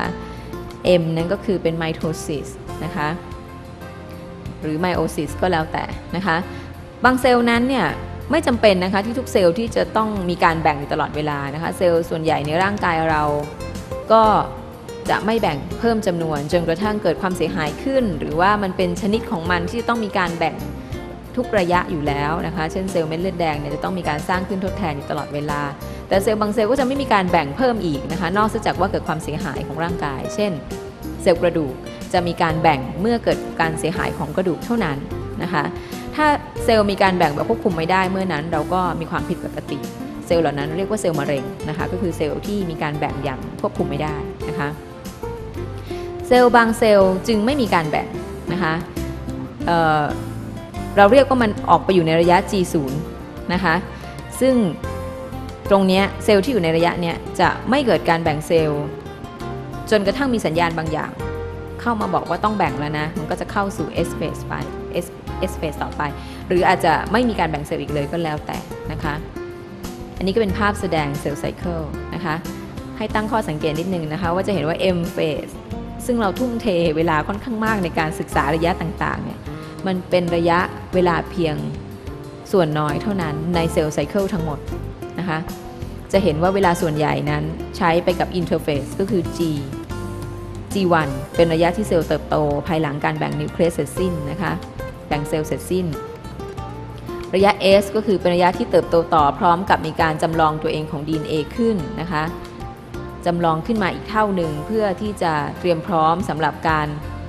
M นั้นก็คือเป็น mitosis นะคะหรือ meiosis ก็แล้วแต่นะคะบางเซลล์นั้นเนี่ยไม่จำเป็นนะคะที่ทุกเซลล์ที่จะต้องมีการแบ่งอยู่ตลอดเวลานะคะเซลล์ส่วนใหญ่ในร่างกายเราก็จะไม่แบ่งเพิ่มจำนวนจนกระทั่งเกิดความเสียหายขึ้นหรือว่ามันเป็นชนิดของมันที่จะต้องมีการแบ่งทุกระยะอยู่แล้วนะคะเช่นเซลล์เม็ดเลือดแดงเนี่ยจะต้องมีการสร้างขึ้นทดแทนอยู่ตลอดเวลาแต่เซลล์บางเซลล์ก็จะไม่มีการแบ่งเพิ่มอีกนะคะนอกจากว่าเกิดความเสียหายของร่างกายเช่นเซลล์กระดูกจะมีการแบ่งเมื่อเกิดการเสียหายของกระดูกเท่านั้นนะคะถ้าเซลล์มีการแบ่งแบบควบคุมไม่ได้เมื่อนั้นเราก็มีความผิดปกติเซลล์เหล่านั้นเรียกว่าเซลล์มะเร็งนะคะก็คือเซลล์ที่มีการแบ่งอย่างควบคุมไม่ได้นะคะเซลล์บางเซลล์จึงไม่มีการแบ่งนะคะ เอ่อ เราเรียกว่ามันออกไปอยู่ในระยะ จี ศูนย์ นะคะซึ่งตรงนี้เซลล์ที่อยู่ในระยะเนี้ยจะไม่เกิดการแบ่งเซลล์จนกระทั่งมีสัญญาณบางอย่างเข้ามาบอกว่าต้องแบ่งแล้วนะมันก็จะเข้าสู่ S phase ไป S S phase ต่อไปหรืออาจจะไม่มีการแบ่งเซลล์อีกเลยก็แล้วแต่นะคะอันนี้ก็เป็นภาพแสดงเซลล์ไซเคิลนะคะให้ตั้งข้อสังเกตนิดนึงนะคะว่าจะเห็นว่า M phase ซึ่งเราทุ่มเทเวลาค่อนข้างมากในการศึกษาระยะต่างๆเนี่ยมันเป็นระยะเวลาเพียงส่วนน้อยเท่านั้นในเซลล์ไซเคิลทั้งหมดนะคะจะเห็นว่าเวลาส่วนใหญ่นั้นใช้ไปกับ interphase ก็คือ G จี วัน เป็นระยะที่เซลล์เติบโตภายหลังการแบ่งนิวเคลียสเสร็จสิ้นนะคะแบ่งเซลล์เสร็จสิ้นระยะ S ก็คือเป็นระยะที่เติบโตต่อพร้อมกับมีการจำลองตัวเองของ ดี เอ็น เอ ขึ้นนะคะจำลองขึ้นมาอีกเท่าหนึ่งเพื่อที่จะเตรียมพร้อมสำหรับการ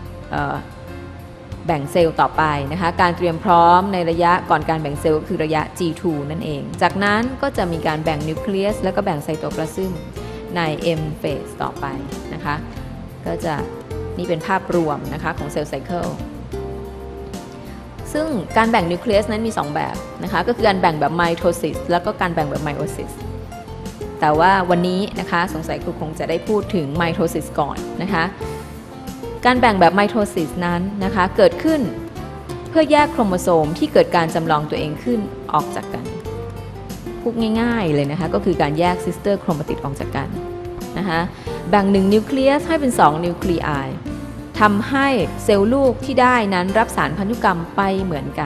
แบ่งเซลล์ต่อไปนะคะการเตรียมพร้อมในระยะก่อนการแบ่งเซลล์คือระยะ จี ทู นั่นเองจากนั้นก็จะมีการแบ่งนิวเคลียสแล้วก็แบ่งไซโตพลาซึมใน M phase ต่อไปนะคะก็จะนี่เป็นภาพรวมนะคะของเซลล์ไซเคิลซึ่งการแบ่งนิวเคลียสนั้นมีสองแบบนะคะก็คือการแบ่งแบบไมโทซิสแล้วก็การแบ่งแบบไมโอซิสแต่ว่าวันนี้นะคะสงสัยครูคงจะได้พูดถึงไมโทซิสก่อนนะคะการแบ่งแบบไมโทซิสนั้นนะคะเกิดขึ้นเพื่อแยกโครโมโซมที่เกิดการจำลองตัวเองขึ้นออกจากกันพูดง่ายๆเลยนะคะก็คือการแยกซิสเตอร์โครมาติดออกจากกันนะคะแบ่งหนึ่งนิวเคลียสให้เป็นสองนิวเคลียสทำให้เซลล์ลูกที่ได้นั้นรับสารพันธุกรรมไปเหมือนกัน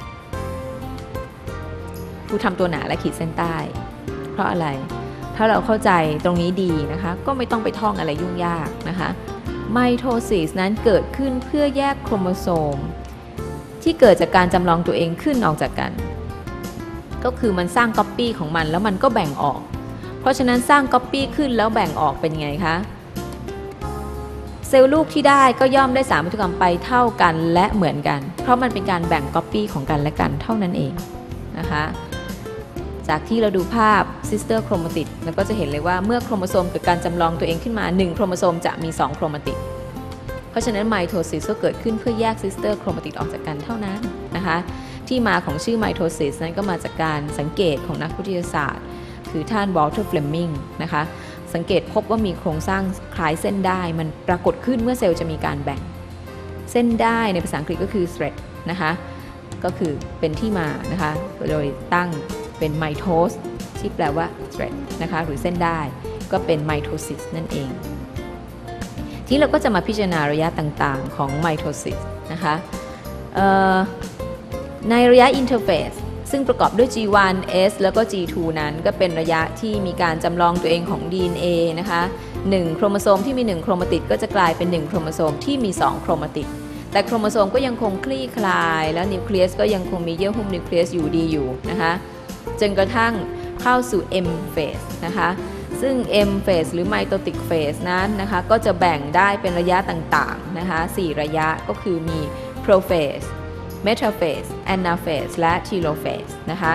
ครูทำตัวหนาและขีดเส้นใต้เพราะอะไรถ้าเราเข้าใจตรงนี้ดีนะคะก็ไม่ต้องไปท่องอะไรยุ่งยากนะคะไมโทซิสนั้นเกิดขึ้นเพื่อแยกโครโมโซมที่เกิดจากการจำลองตัวเองขึ้นออกจากกันก็คือมันสร้างก๊อปปี้ของมันแล้วมันก็แบ่งออกเพราะฉะนั้นสร้างก๊อปปี้ขึ้นแล้วแบ่งออกเป็นยังไงคะเซลล์ลูกที่ได้ก็ย่อมได้สารพันธุกรรมไปเท่ากันและเหมือนกันเพราะมันเป็นการแบ่งก๊อปปี้ของกันและกันเท่านั้นเองนะคะจากที่เราดูภาพซิสเตอร์โครมาติดแล้วก็จะเห็นเลยว่าเมื่อโครโมโซมเกิดการจำลองตัวเองขึ้นมาหนึ่งโครโมโซมจะมีสองโครมาติดเพราะฉะนั้นไมโทซิสก็เกิดขึ้นเพื่อแยกซิสเตอร์โครมาติดออกจากกันเท่านั้นนะคะที่มาของชื่อไมโทซิสนั้นก็มาจากการสังเกตของนักวิทยาศาสตร์คือท่านวอลเตอร์เฟลมิงนะคะสังเกตพบว่ามีโครงสร้างคล้ายเส้นได้มันปรากฏขึ้นเมื่อเซลล์จะมีการแบ่งเส้นได้ในภาษาอังกฤษก็คือ thread นะคะก็คือเป็นที่มานะคะโดยตั้งเป็นไมโทสที่แปลว่า thread นะคะหรือเส้นได้ก็เป็นไมโทซิสนั่นเองที่เราก็จะมาพิจารณาระยะต่างๆของไมโทซิสนะคะในระยะ interphase ซึ่งประกอบด้วย จี วัน S แล้วก็ จี ทู นั้นก็เป็นระยะที่มีการจำลองตัวเองของ ดี เอ็น เอ นะคะหนึ่งโครโมโซมที่มีหนึ่งโครมาติดก็จะกลายเป็นหนึ่งโครโมโซมที่มีสองโครมาติดแต่โครโมโซมก็ยังคงคลี่คลายแล้วนิวเคลียสก็ยังคงมีเยื่อหุ้มนิวเคลียสอยู่ดีอยู่นะคะจนกระทั่งเข้าสู่ M phase นะคะซึ่ง M phase หรือ mitotic phase นั้นนะคะก็จะแบ่งได้เป็นระยะต่างๆนะคะสี่ระยะก็คือมี prophase metaphase anaphase และ telophase นะคะ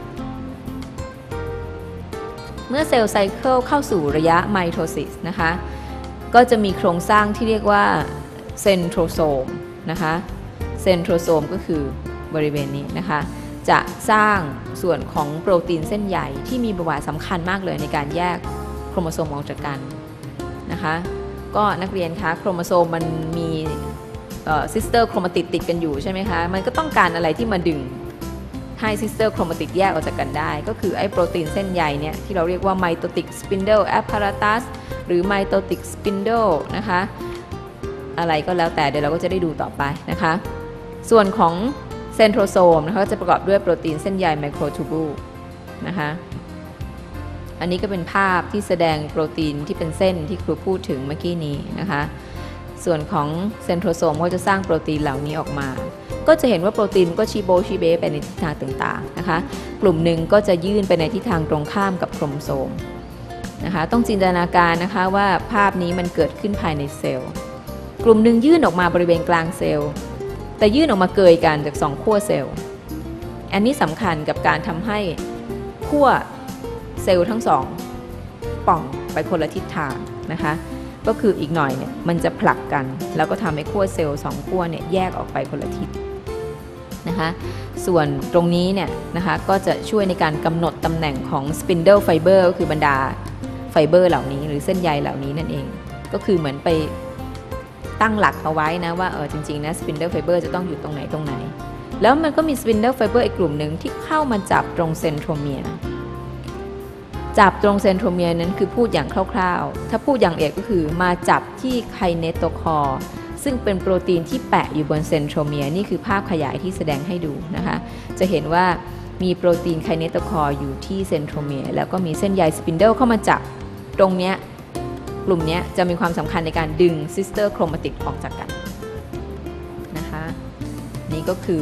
เมื่อเซลล์ไซเคิลเข้าสู่ระยะ mitosis นะคะก็จะมีโครงสร้างที่เรียกว่าเซนโทรโซมนะคะเซนโทรโซมก็คือบริเวณนี้นะคะจะสร้างส่วนของโปรตีนเส้นใหญ่ที่มีบทบาทสำคัญมากเลยในการแยกโครโมโซมออกจากกันนะคะก็นักเรียนคะโครโมโซมมันมีซิสเตอร์โครมาติดติดกันอยู่ใช่ไหมคะมันก็ต้องการอะไรที่มาดึงให้ซิสเตอร์โครมาติดแยกออกจากกันได้ก็คือไอ้โปรตีนเส้นใยเนี่ยที่เราเรียกว่า mitotic spindle apparatus หรือ mitotic spindle นะคะอะไรก็แล้วแต่เดี๋ยวเราก็จะได้ดูต่อไปนะคะส่วนของเซนโทรโซมนะคะจะประกอบด้วยโปรตีนเส้นใยไมโครทูบูลนะคะอันนี้ก็เป็นภาพที่แสดงโปรตีนที่เป็นเส้นที่ครูพูดถึงเมื่อกี้นี้นะคะส่วนของเซนโทรโซมก็จะสร้างโปรตีนเหล่านี้ออกมาก็จะเห็นว่าโปรตีนก็ชีโบชีเบไปในทิศทางต่างๆนะคะกลุ่มหนึ่งก็จะยื่นไปในทิศทางตรงข้ามกับโครโมโซมนะคะต้องจินตนาการนะคะว่าภาพนี้มันเกิดขึ้นภายในเซลล์กลุ่มหนึ่งยื่นออกมาบริเวณกลางเซลล์แต่ยื่นออกมาเกยกันจากสองขั้วเซลล์อันนี้สำคัญกับการทำให้ขั้วเซลล์ทั้งสองป่องไปคนละทิศทางนะคะก็คืออีกหน่อยเนี่ยมันจะผลักกันแล้วก็ทำให้ขั้วเซลล์สองขั้วเนี่ยแยกออกไปคนละทิศนะคะส่วนตรงนี้เนี่ยนะคะก็จะช่วยในการกำหนดตำแหน่งของ spindle fiber ก็คือบรรดาไฟเบอร์เหล่านี้หรือเส้นใยเหล่านี้นั่นเองก็คือเหมือนไปตั้งหลักเอาไว้นะว่าเออจริงๆนะ spindle fiber จะต้องอยู่ตรงไหนตรงไหนแล้วมันก็มี spindle fiber อีกกลุ่มหนึ่งที่เข้ามาจับตรงเซนโทรเมียร์จับตรงเซนโทรเมียร์นั้นคือพูดอย่างคร่าวๆถ้าพูดอย่างละเอียดก็คือมาจับที่ไคเนโตคอร์ซึ่งเป็นโปรตีนที่แปะอยู่บนเซนโทรเมียร์นี่คือภาพขยายที่แสดงให้ดูนะคะจะเห็นว่ามีโปรตีนไคเนโตคอร์อยู่ที่เซนโทรเมียร์แล้วก็มีเส้นใยสปินเดิลเข้ามาจับตรงเนี้ยกลุ่มนี้จะมีความสำคัญในการดึงซิสเตอร์โครมาติกออกจากกันนะคะนี่ก็คือ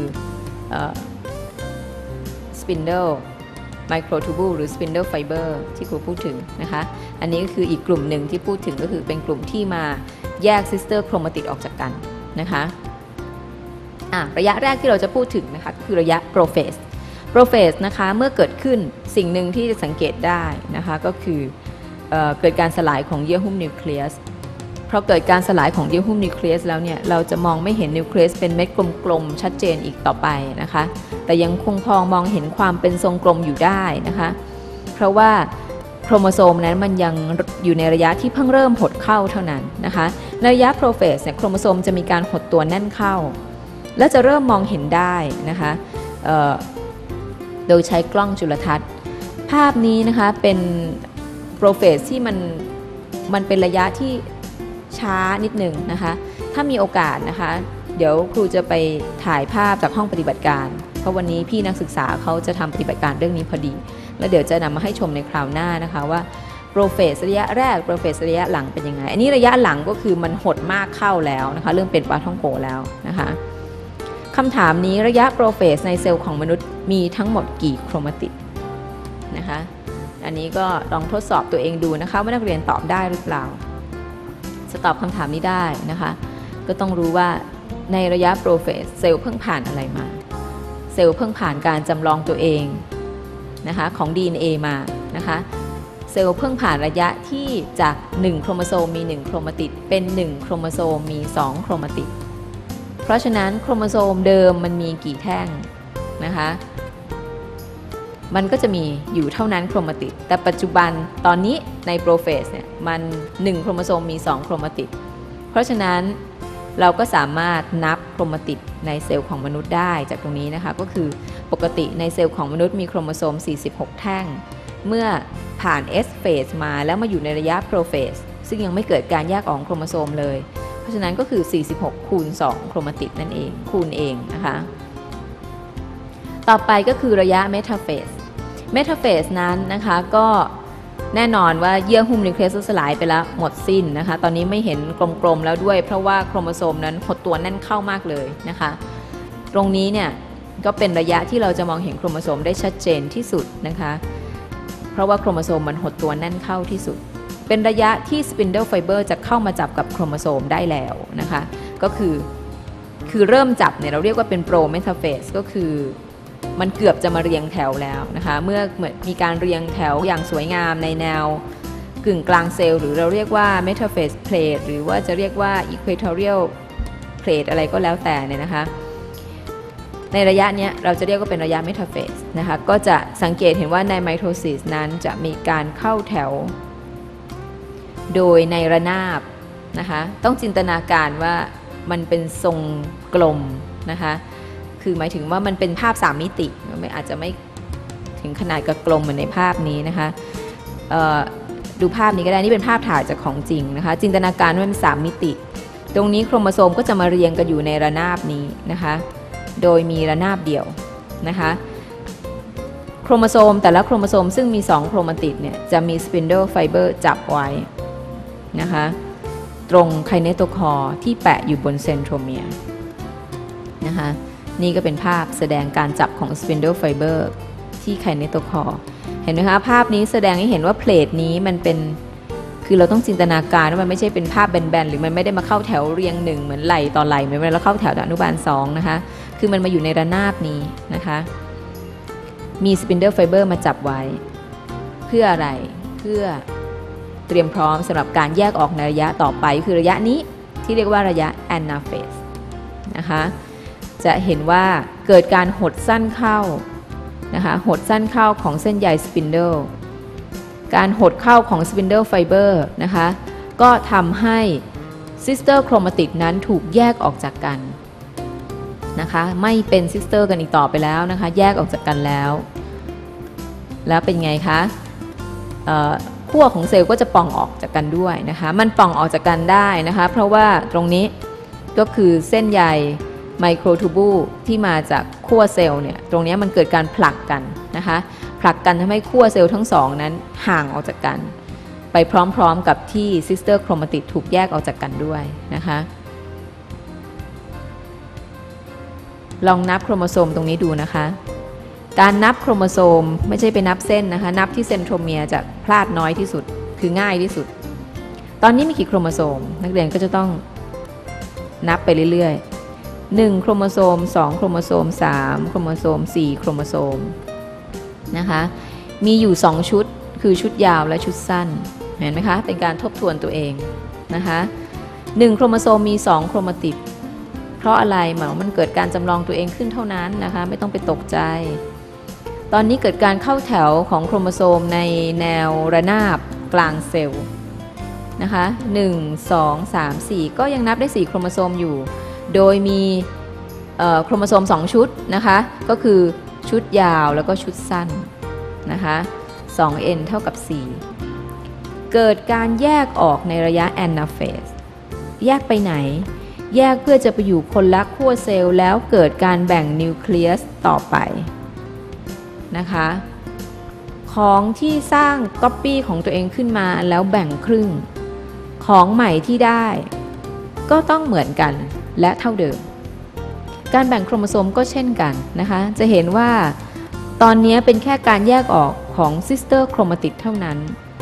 สปินเดิลไมโครทูบูลหรือ spindle fiber ที่ครูพูดถึงนะคะอันนี้ก็คืออีกกลุ่มหนึ่งที่พูดถึงก็คือเป็นกลุ่มที่มาแยก sister chromatid ออกจากกันนะคะอ่ะระยะแรกที่เราจะพูดถึงนะคะคือระยะ prophase prophase นะคะเมื่อเกิดขึ้นสิ่งหนึ่งที่จะสังเกตได้นะคะก็คือ เอ่อ เกิดการสลายของเยื่อหุ้มนิวเคลียสเพราะเกิดการสลายของเยื่อหุ้มนิวเคลียสแล้วเนี่ยเราจะมองไม่เห็นนิวเคลียสเป็นเม็ดกลมๆชัดเจนอีกต่อไปนะคะแต่ยังคงพอมองเห็นความเป็นทรงกลมอยู่ได้นะคะเพราะว่าโครโมโซมนั้นมันยังอยู่ในระยะที่เพิ่งเริ่มหดเข้าเท่านั้นนะคะในระยะโปรเฟสเนี่ยโครโมโซมจะมีการหดตัวแน่นเข้าและจะเริ่มมองเห็นได้นะคะโดยใช้กล้องจุลทรรศน์ภาพนี้นะคะเป็นโปรเฟสที่มันมันเป็นระยะที่ช้านิดหนึ่งนะคะถ้ามีโอกาสนะคะเดี๋ยวครูจะไปถ่ายภาพจากห้องปฏิบัติการเพราะวันนี้พี่นักศึกษาเขาจะทำปฏิบัติการเรื่องนี้พอดีแล้วเดี๋ยวจะนำมาให้ชมในคราวหน้านะคะว่าโปรเฟสระยะแรกโปรเฟสระยะหลังเป็นยังไงอันนี้ระยะหลังก็คือมันหดมากเข้าแล้วนะคะเริ่มเป็นปลาท่องโกแล้วนะคะคำถามนี้ระยะโปรเฟสในเซลล์ของมนุษย์มีทั้งหมดกี่โครมาติดนะคะอันนี้ก็ลองทดสอบตัวเองดูนะคะว่านักเรียนตอบได้หรือเปล่าจะตอบคำถามนี้ได้นะคะก็ต้องรู้ว่าในระยะโปรเฟสเซลล์เพิ่งผ่านอะไรมาเซลล์เพิ่งผ่านการจำลองตัวเองนะคะของ ดี เอ็น เอ มานะคะเซลล์เพิ่งผ่านระยะที่จากหนึ่งโครโมโซมมีหนึ่งโครมาติดเป็นหนึ่งโครโมโซมมีสองโครมาติดเพราะฉะนั้นโครโมโซมเดิมมันมีกี่แท่งนะคะมันก็จะมีอยู่เท่านั้นโครมาติดแต่ปัจจุบันตอนนี้ในโปรเฟสเนี่ยมันหนึ่งโครโมโซมมีสองโครมาติดเพราะฉะนั้นเราก็สามารถนับโครมาติดในเซลล์ของมนุษย์ได้จากตรงนี้นะคะก็คือปกติในเซลล์ของมนุษย์มีโครโมโซมสี่สิบหกแท่งเมื่อผ่าน S phase มาแล้วมาอยู่ในระยะ prophase ซึ่งยังไม่เกิดการแยกออกโครโมโซมเลยเพราะฉะนั้นก็คือสี่สิบหกคูณสองโครมาติดนั่นเองคูณเองนะคะต่อไปก็คือระยะ metaphase metaphase นั้นนะคะก็แน่นอนว่าเยื่อหุ้มนิวเคลียสสลายไปแล้วหมดสิ้นนะคะตอนนี้ไม่เห็นกลมๆแล้วด้วยเพราะว่าโครโมโซมนั้นหดตัวแน่นเข้ามากเลยนะคะตรงนี้เนี่ยก็เป็นระยะที่เราจะมองเห็นโครโมโซมได้ชัดเจนที่สุดนะคะเพราะว่าโครโมโซมมันหดตัวแน่นเข้าที่สุดเป็นระยะที่สปินเดิลไฟเบอร์จะเข้ามาจับกับโครโมโซมได้แล้วนะคะก็คือคือเริ่มจับเนี่ยเราเรียกว่าเป็นโปรเมทาเฟสก็คือมันเกือบจะมาเรียงแถวแล้วนะคะเมื่อเหมือนมีการเรียงแถวอย่างสวยงามในแนวกึ่งกลางเซลล์หรือเราเรียกว่า metaphase plate หรือว่าจะเรียกว่า equatorial plate อะไรก็แล้วแต่เนี่ยนะคะในระยะนี้เราจะเรียกว่าเป็นระยะ metaphase นะคะก็จะสังเกตเห็นว่าในไมโทซิสนั้นจะมีการเข้าแถวโดยในระนาบนะคะต้องจินตนาการว่ามันเป็นทรงกลมนะคะคือหมายถึงว่ามันเป็นภาพสามมิติไม่อาจจะไม่ถึงขนาดกับกลมเหมือนในภาพนี้นะคะดูภาพนี้ก็ได้นี่เป็นภาพถ่ายจากของจริงนะคะจินตนาการว่ามันสามมิติตรงนี้โครโมโซมก็จะมาเรียงกันอยู่ในระนาบนี้นะคะโดยมีระนาบเดี่ยวนะคะโครโมโซมแต่ละโครโมโซมซึ่งมีสองโครมาติดเนี่ยจะมีสปินเดิลไฟเบอร์จับไว้นะคะตรงไคเนโตคอร์ที่แปะอยู่บนเซนโทรเมียร์นะคะนี่ก็เป็นภาพแสดงการจับของสปินเดิลไฟเบอร์ที่ไคเนโตคอร์เห็นไหมคะภาพนี้แสดงให้เห็นว่าเพลทนี้มันเป็นคือเราต้องจินตนาการว่ามันไม่ใช่เป็นภาพแบนๆหรือมันไม่ได้มาเข้าแถวเรียงหนึ่งเหมือนไหลต่อไหลเหมือนเวลาเราเข้าแถวอนุบาลสองนะคะคือมันมาอยู่ในระนาบนี้นะคะมีสปินเดิลไฟเบอร์มาจับไว้เพื่ออะไรเพื่อเตรียมพร้อมสำหรับการแยกออกในระยะต่อไปคือระยะนี้ที่เรียกว่าระยะ anaphase นะคะจะเห็นว่าเกิดการหดสั้นเข้านะคะหดสั้นเข้าของเส้นใยสปินเดิลการหดเข้าของสปินเดิลไฟเบอร์นะคะก็ทำให้ซิสเตอร์โครมาติดนั้นถูกแยกออกจากกันนะคะไม่เป็นซิสเตอร์กันอีกต่อไปแล้วนะคะแยกออกจากกันแล้วแล้วเป็นไงคะขั้วของเซลล์ก็จะป่องออกจากกันด้วยนะคะมันป่องออกจากกันได้นะคะเพราะว่าตรงนี้ก็คือเส้นใยไมโครทูบูลที่มาจากขั้วเซลล์เนี่ยตรงนี้มันเกิดการผลักกันนะคะผลักกันทำให้ขั้วเซลล์ทั้งสองนั้นห่างออกจากกันไปพร้อมๆกับที่ซิสเตอร์โครมาติดถูกแยกออกจากกันด้วยนะคะลองนับโครโมโซมตรงนี้ดูนะคะการนับโครโมโซมไม่ใช่ไปนับเส้นนะคะนับที่เซนโทรเมียร์จะพลาดน้อยที่สุดคือง่ายที่สุดตอนนี้มีกี่โครโมโซมนักเรียนก็จะต้องนับไปเรื่อยๆหนึ่งโครโมโซมสองโครโมโซมสามโครโมโซมสี่โครโมโซมนะคะมีอยู่สองชุดคือชุดยาวและชุดสั้นเห็นไหมคะเป็นการทบทวนตัวเองนะคะหนึ่งโครโมโซมมีสองโครมาติดเพราะอะไรหมายว่ามันเกิดการจำลองตัวเองขึ้นเท่านั้นนะคะไม่ต้องไปตกใจตอนนี้เกิดการเข้าแถวของโครโมโซมในแนวระนาบกลางเซลล์นะคะหนึ่ง สอง สาม สี่ก็ยังนับได้สี่โครโมโซมอยู่โดยมีโครโมโซมสองชุดนะคะก็คือชุดยาวแล้วก็ชุดสั้นนะคะสอง เอ็น เท่ากับสี่เกิดการแยกออกในระยะ anaphase แยกไปไหนแยกเพื่อจะไปอยู่คนละขั้วเซลล์แล้วเกิดการแบ่งนิวเคลียสต่อไปนะคะของที่สร้างก๊อปปี้ของตัวเองขึ้นมาแล้วแบ่งครึ่งของใหม่ที่ได้ก็ต้องเหมือนกันและเท่าเดิมการแบ่งโครโมโซมก็เช่นกันนะคะจะเห็นว่าตอนนี้เป็นแค่การแยกออกของซิสเตอร์โครมาติดเท่านั้น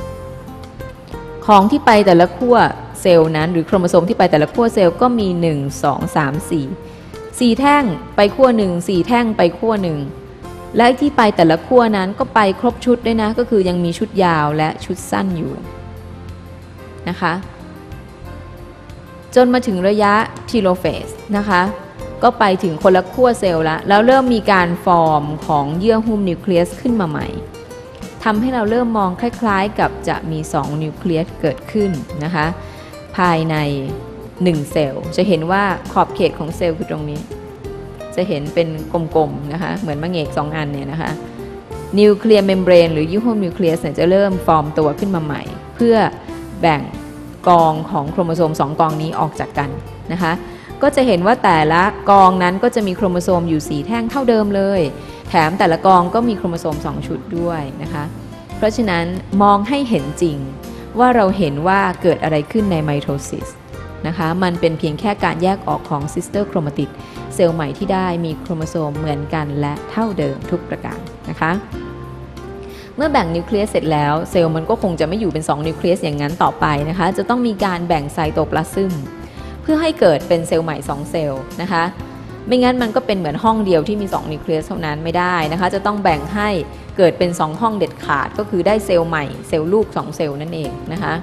ของที่ไปแต่ละขั้วเซลล์นั้นหรือโครโมโซมที่ไปแต่ละขั้วเซลล์ก็มีหนึ่ง สอง สาม สี่ สี่แท่งไปขั้วหนึ่ง สี่แท่งไปขั้วหนึ่งและที่ไปแต่ละขั้วนั้นก็ไปครบชุดด้วยนะก็คือยังมีชุดยาวและชุดสั้นอยู่นะคะจนมาถึงระยะทีโลเฟสนะคะก็ไปถึงคนละขั้วเซลล์แล้วแล้วเริ่มมีการฟอร์มของเยื่อหุ้มนิวเคลียสขึ้นมาใหม่ทำให้เราเริ่มมองคล้ายๆกับจะมีสองนิวเคลียสเกิดขึ้นนะคะภายในหนึ่งเซลล์จะเห็นว่าขอบเขตของเซลล์คือตรงนี้จะเห็นเป็นกลมๆนะคะเหมือนมะเงกสองอันเนี่ยนะคะนิวเคลียร์เมมเบรนหรือเยื่อหุ้มนิวเคลียสเนี่ยจะเริ่มฟอร์มตัวขึ้นมาใหม่เพื่อแบ่งกองของโครโมโซมสองกองนี้ออกจากกันนะคะก็จะเห็นว่าแต่ละกองนั้นก็จะมีโครโมโซมอยู่สี่แท่งเท่าเดิมเลยแถมแต่ละกองก็มีโครโมโซมสองชุดด้วยนะคะเพราะฉะนั้นมองให้เห็นจริงว่าเราเห็นว่าเกิดอะไรขึ้นในไมโทซิสนะคะมันเป็นเพียงแค่การแยกออกของซิสเตอร์โครมาติดเซลล์ใหม่ที่ได้มีโครโมโซมเหมือนกันและเท่าเดิมทุกประการนะคะเมื่อแบ่งนิวเคลียสเสร็จแล้วเซลล์มันก็คงจะไม่อยู่เป็นสองนิวเคลียสอย่างนั้นต่อไปนะคะจะต้องมีการแบ่งไซโตพลาซึมเพื่อให้เกิดเป็นเซลล์ใหม่สองเซลล์นะคะไม่งั้นมันก็เป็นเหมือนห้องเดียวที่มีสองนิวเคลียสเท่านั้นไม่ได้นะคะจะต้องแบ่งให้เกิดเป็นสองห้องเด็ดขาดก็คือได้เซลล์ใหม่เซลล์ลูกสองเซลล์นั่นเองนะคะ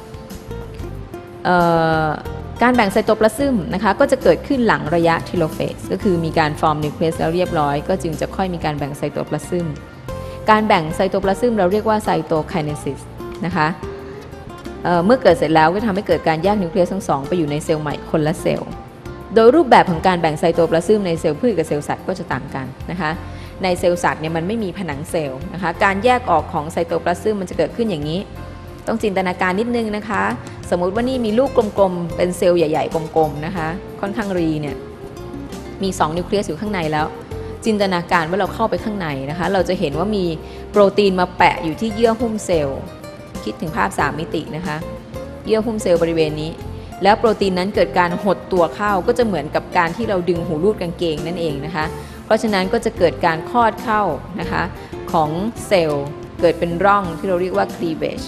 การแบ่งไซโตพลาซึมนะคะก็จะเกิดขึ้นหลังระยะทีโลเฟสก็คือมีการฟอร์มนิวเคลียสแล้วเรียบร้อยก็จึงจะค่อยมีการแบ่งไซโตพลาซึมการแบ่งไซโตพลาซึมเราเรียกว่าไซโตไคเนซิสนะคะเ, เมื่อเกิดเสร็จแล้วก็ทำให้เกิดการแยกนิวเคลียสทั้งสองไปอยู่ในเซลล์ใหม่คนละเซลล์โดยรูปแบบของการแบ่งไซโตพลาซึมในเซลล์พืชกับเซลล์สัตว์ก็จะต่างกันนะคะในเซลล์สัตว์เนี่ยมันไม่มีผนังเซลล์นะคะการแยกออกของไซโตพลาซึมมันจะเกิดขึ้นอย่างนี้ต้องจินตนาการนิดนึงนะคะสมมุติว่านี่มีลูกกลมๆเป็นเซลล์ใหญ่ๆกลมๆนะคะค่อนข้างรีเนี่ยมีสองนิวเคลียสอยู่ข้างในแล้วจินตนาการว่าเราเข้าไปข้างในนะคะเราจะเห็นว่ามีโปรตีนมาแปะอยู่ที่เยื่อหุ้มเซลล์คิดถึงภาพสามมิตินะคะเยื่อหุ้มเซลล์บริเวณนี้แล้วโปรตีนนั้นเกิดการหดตัวเข้าก็จะเหมือนกับการที่เราดึงหูรูดกางเกงนั่นเองนะคะเพราะฉะนั้นก็จะเกิดการคลอดเข้านะคะของเซลล์เกิดเป็นร่องที่เราเรียกว่า cleavage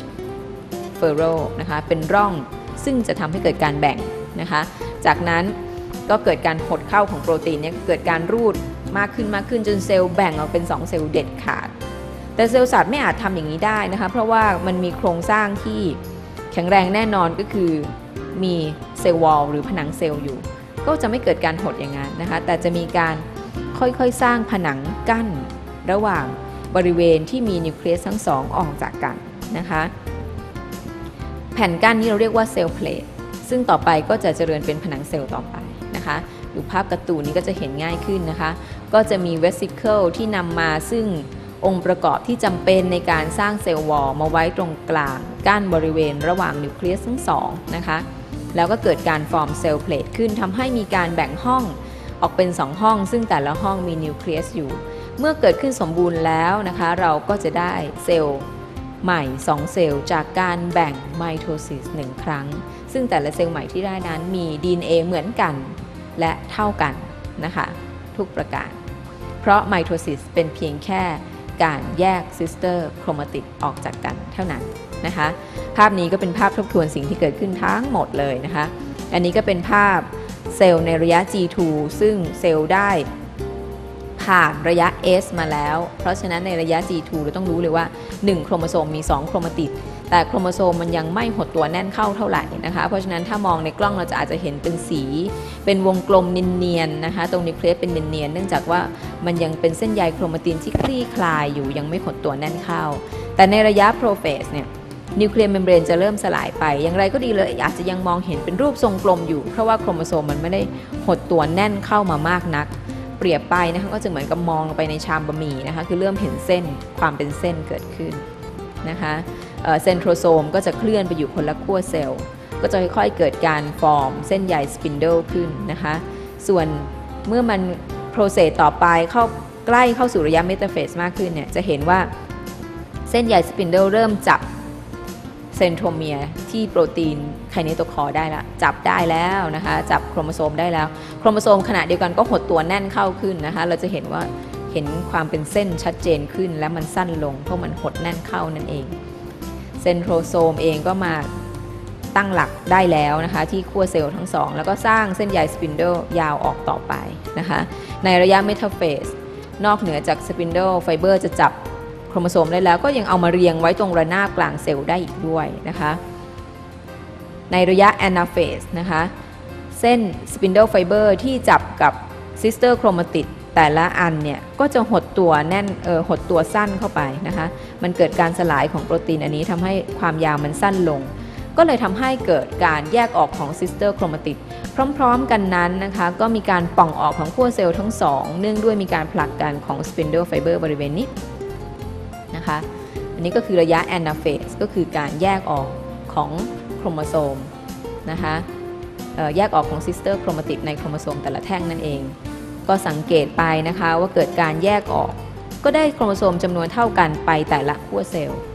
furrow นะคะเป็นร่องซึ่งจะทำให้เกิดการแบ่งนะคะจากนั้นก็เกิดการหดเข้าของโปรตีนเนี่ยเกิดการรูดมากขึ้นมากขึ้นจนเซลล์แบ่งออกเป็นสองเซลล์เด็ดขาดแต่เซลล์สัตว์ไม่อาจทำอย่างนี้ได้นะคะเพราะว่ามันมีโครงสร้างที่แข็งแรงแน่นอนก็คือมีเซลล์วอลหรือผนังเซลล์อยู่ก็จะไม่เกิดการหดอย่างนั้นนะคะแต่จะมีการค่อยๆสร้างผนังกั้นระหว่างบริเวณที่มีนิวเคลียสทั้งสองออกจากกันนะคะแผ่นกั้นนี้เราเรียกว่าเซลล์เพลทซึ่งต่อไปก็จะเจริญเป็นผนังเซลล์ต่อไปนะคะดูภาพการ์ตูนนี้ก็จะเห็นง่ายขึ้นนะคะก็จะมีเวสซิเคิลที่นำมาซึ่งองค์ประกอบที่จำเป็นในการสร้างเซลล์วอลมาไว้ตรงกลางกั้นบริเวณระหว่างนิวเคลียสทั้งสองนะคะแล้วก็เกิดการฟอร์มเซลล์เพลทขึ้นทำให้มีการแบ่งห้องออกเป็นสองห้องซึ่งแต่ละห้องมีนิวเคลียสอยู่เมื่อเกิดขึ้นสมบูรณ์แล้วนะคะเราก็จะได้เซลล์ใหม่สองเซลล์จากการแบ่งไมโทซิสหนึ่งครั้งซึ่งแต่ละเซลล์ใหม่ที่ได้นั้นมี ดี เอ็น เอ เหมือนกันและเท่ากันนะคะทุกประการเพราะไมโทซิสเป็นเพียงแค่การแยกซิสเตอร์โครมาติดออกจากกันเท่านั้นนะคะภาพนี้ก็เป็นภาพทบทวนสิ่งที่เกิดขึ้นทั้งหมดเลยนะคะอันนี้ก็เป็นภาพเซลล์ในระยะ จี ทู ซึ่งเซลล์ได้ผ่านระยะ S มาแล้วเพราะฉะนั้นในระยะ จี ทู เราต้องรู้เลยว่าหนึ่งโครโมโซมมีสองโครมาติดแต่โครโมโซมมันยังไม่หดตัวแน่นเข้าเท่าไหร่นะคะเพราะฉะนั้นถ้ามองในกล้องเราจะอาจจะเห็นเป็นสีเป็นวงกลมเนียนๆนะคะตรงนิวเคลียสเป็นเนียนๆเนื่องจากว่ามันยังเป็นเส้นใยโครมาตินที่คลี่คลายอยู่ยังไม่หดตัวแน่นเข้าแต่ในระยะโปรเฟสเนี่ยนิวเคลียร์เมมเบรนจะเริ่มสลายไปอย่างไรก็ดีเลยอาจจะยังมองเห็นเป็นรูปทรงกลมอยู่เพราะว่าโครโมโซมมันไม่ได้หดตัวแน่นเข้ามามากนักเปรียบไปนะคะก็จะเหมือนกับมองลงไปในชามบะหมี่นะคะคือเริ่มเห็นเส้นความเป็นเส้นเกิดขึ้นนะคะเซนโทรโซมก็จะเคลื่อนไปอยู่คนละขั้วเซลล์ก็จะค่อยๆเกิดการฟอร์มเส้นใยสปินเดิลขึ้นนะคะส่วนเมื่อมันโปรเซสต่อไปเข้าใกล้เข้าสู่ระยะเมตาเฟสมากขึ้นเนี่ยจะเห็นว่าเส้นใยสปินเดิลเริ่มจับเซนโทรเมียร์ที่โปรตีนไคเนโตคอร์ได้แล้วจับได้แล้วนะคะจับโครโมโซมได้แล้วโครโมโซมขณะเดียวกันก็หดตัวแน่นเข้าขึ้นนะคะเราจะเห็นว่าเห็นความเป็นเส้นชัดเจนขึ้นและมันสั้นลงเพราะมันหดแน่นเข้านั่นเองเซนโทรโซมเองก็มาตั้งหลักได้แล้วนะคะที่ขั้วเซลล์ทั้งสองแล้วก็สร้างเส้นใยสปินเดิลยาวออกต่อไปนะคะในระยะเมตาเฟสนอกเหนือจากสปินเดิลไฟเบอร์จะจับโครโมโซมได้แล้วก็ยังเอามาเรียงไว้ตรงระนาบกลางเซลล์ได้อีกด้วยนะคะในระยะแอนาเฟสนะคะเส้นสปินเดิลไฟเบอร์ที่จับกับซิสเตอร์โครมาติดแต่ละอันเนี่ยก็จะหดตัวแน่นเออหดตัวสั้นเข้าไปนะคะมันเกิดการสลายของโปรตีนอันนี้ทำให้ความยาวมันสั้นลงก็เลยทำให้เกิดการแยกออกของซิสเตอร์โครมาติดพร้อมๆกันนั้นนะคะก็มีการป่องออกของขั้วเซลล์ทั้งสองเนื่องด้วยมีการผลักกันของสปินเดิลไฟเบอร์บริเวณนี้นะคะอันนี้ก็คือระยะแอนาเฟสก็คือการแยกออกของโครโมโซมนะคะแยกออกของซิสเตอร์โครมาติดในโครโมโซมแต่ละแท่งนั่นเองก็สังเกตไปนะคะว่าเกิดการแยกออกก็ได้โครโมโซมจำนวนเท่ากันไปแต่ละขั้วเซลล์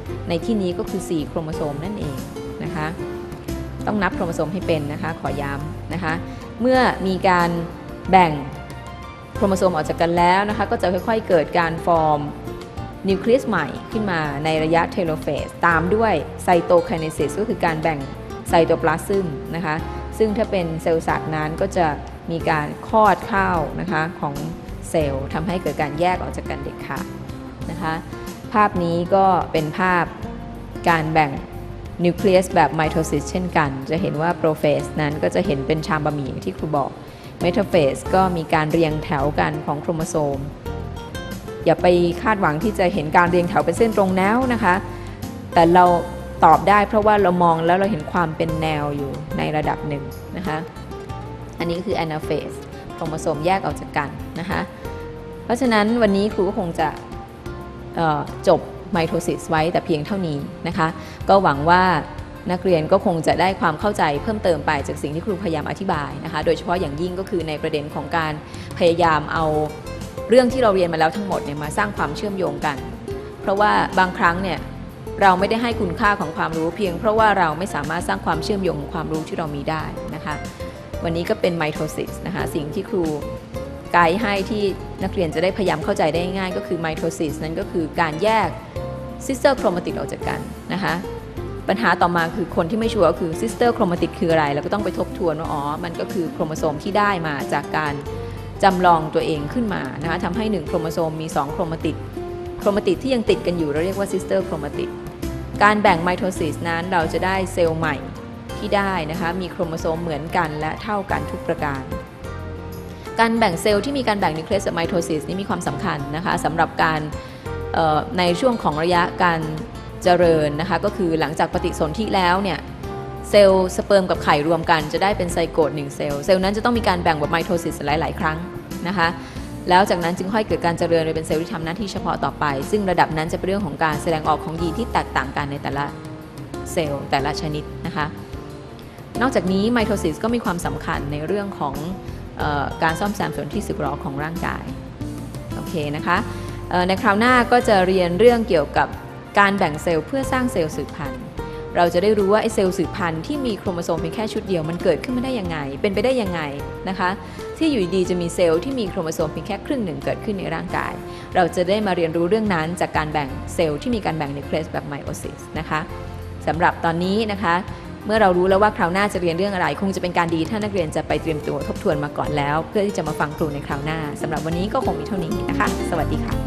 ในที่นี้ก็คือสี่โครโมโซมนั่นเองนะคะต้องนับโครโมโซมให้เป็นนะคะขอย้ำนะคะเมื่อมีการแบ่งโครโมโซมออกจากกันแล้วนะคะก็จะค่อยๆเกิดการฟอร์มนิวเคลียสใหม่ขึ้นมาในระยะเทโลเฟสตามด้วยไซโตไคเนซิสก็คือการแบ่งไซโตพลาซึมนะคะซึ่งถ้าเป็นเซลล์สัตว์นั้นก็จะมีการคลอดเข้านะคะของเซลล์ทำให้เกิดการแยกออกจากกันเด็ดขาดนะคะภาพนี้ก็เป็นภาพการแบ่งนิวเคลียสแบบไมโทซิสเช่นกันจะเห็นว่าโปรเฟสนั้นก็จะเห็นเป็นชามบะหมี่ที่ครูบอกเมทาเฟสก็มีการเรียงแถวกันของโครโมโซมอย่าไปคาดหวังที่จะเห็นการเรียงแถวเป็นเส้นตรงแนวนะคะแต่เราตอบได้เพราะว่าเรามองแล้วเราเห็นความเป็นแนวอยู่ในระดับหนึ่งนะคะอันนี้คือ Anaphase โครโมโซมแยกออกจากกันนะคะเพราะฉะนั้นวันนี้ครูก็คงจะจบไมโทซิสไว้แต่เพียงเท่านี้นะคะก็หวังว่านักเรียนก็คงจะได้ความเข้าใจเพิ่มเติมไปจากสิ่งที่ครูพยายามอธิบายนะคะโดยเฉพาะอย่างยิ่งก็คือในประเด็นของการพยายามเอาเรื่องที่เราเรียนมาแล้วทั้งหมดเนี่ยมาสร้างความเชื่อมโยงกันเพราะว่าบางครั้งเนี่ยเราไม่ได้ให้คุณค่าของความรู้เพียงเพราะว่าเราไม่สามารถสร้างความเชื่อมโยงของความรู้ที่เรามีได้นะคะวันนี้ก็เป็นไมโทซิสนะคะสิ่งที่ครูไกด์ให้ที่นักเรียนจะได้พยายามเข้าใจได้ง่ายก็คือไมโทซิสนั้นก็คือการแยกซิสเตอร์โครมาติดออกจากกันนะคะปัญหาต่อมาคือคนที่ไม่ชัวร์คือซิสเตอร์โครมาติดคืออะไรแล้วก็ต้องไปทบทวนว่าอ๋อมันก็คือโครโมโซมที่ได้มาจากการจำลองตัวเองขึ้นมานะคะทำให้หนึ่งโครโมโซมมีสองโครมาติดโครมาติดที่ยังติดกันอยู่เราเรียกว่าซิสเตอร์โครมาติดการแบ่งไมโทซิสนั้นเราจะได้เซลล์ใหม่ที่ได้นะคะมีโครโมโซมเหมือนกันและเท่ากันทุกประการการแบ่งเซลล์ที่มีการแบ่งนิวเคลียสกับไมโทซิสนี่มีความสำคัญนะคะสำหรับการในช่วงของระยะการเจริญนะคะก็คือหลังจากปฏิสนธิแล้วเนี่ยเซลล์สเปิร์มกับไข่รวมกันจะได้เป็นไซโกตหนึ่งเซลล์เซลล์นั้นจะต้องมีการแบ่งแบบไมโทซิสหลายๆครั้งนะคะแล้วจากนั้นจึงค่อยเกิดการเจริญไปเป็นเซลล์ที่ทำหน้าที่เฉพาะต่อไปซึ่งระดับนั้นจะเป็นเรื่องของการแสดงออกของยีนที่แตกต่างกันในแต่ละเซลล์แต่ละชนิดนะคะนอกจากนี้ไมโทซิสก็มีความสำคัญในเรื่องของเอ่อการซ่อมแซมส่วนที่สึกหรอของร่างกายโอเคนะคะในคราวหน้าก็จะเรียนเรื่องเกี่ยวกับการแบ่งเซลล์เพื่อสร้างเซลล์สืบพันธุ์เราจะได้รู้ว่าไอ้เซลล์สืบพันธุ์ที่มีโครโมโซมเพียงแค่ชุดเดียวมันเกิดขึ้นมาได้ยังไงเป็นไปได้ยังไงนะคะที่อยู่ดีจะมีเซลล์ที่มีโครโมโซมเพียงแค่ครึ่งหนึ่งเกิดขึ้นในร่างกายเราจะได้มาเรียนรู้เรื่องนั้นจากการแบ่งเซลล์ที่มีการแบ่งนิวเคลียสแบบไมโอซิสนะคะสำหรับตอนนี้นะคะเมื่อเรารู้แล้วว่าคราวหน้าจะเรียนเรื่องอะไรคงจะเป็นการดีถ้านักเรียนจะไปเตรียมตัวทบทวนมาก่อนแล้วเพื่อที่จะมาฟังครูในคราวหน้าสำหรับวันนี้ก็คงมีเท่านี้นะคะสวัสดีค่ะ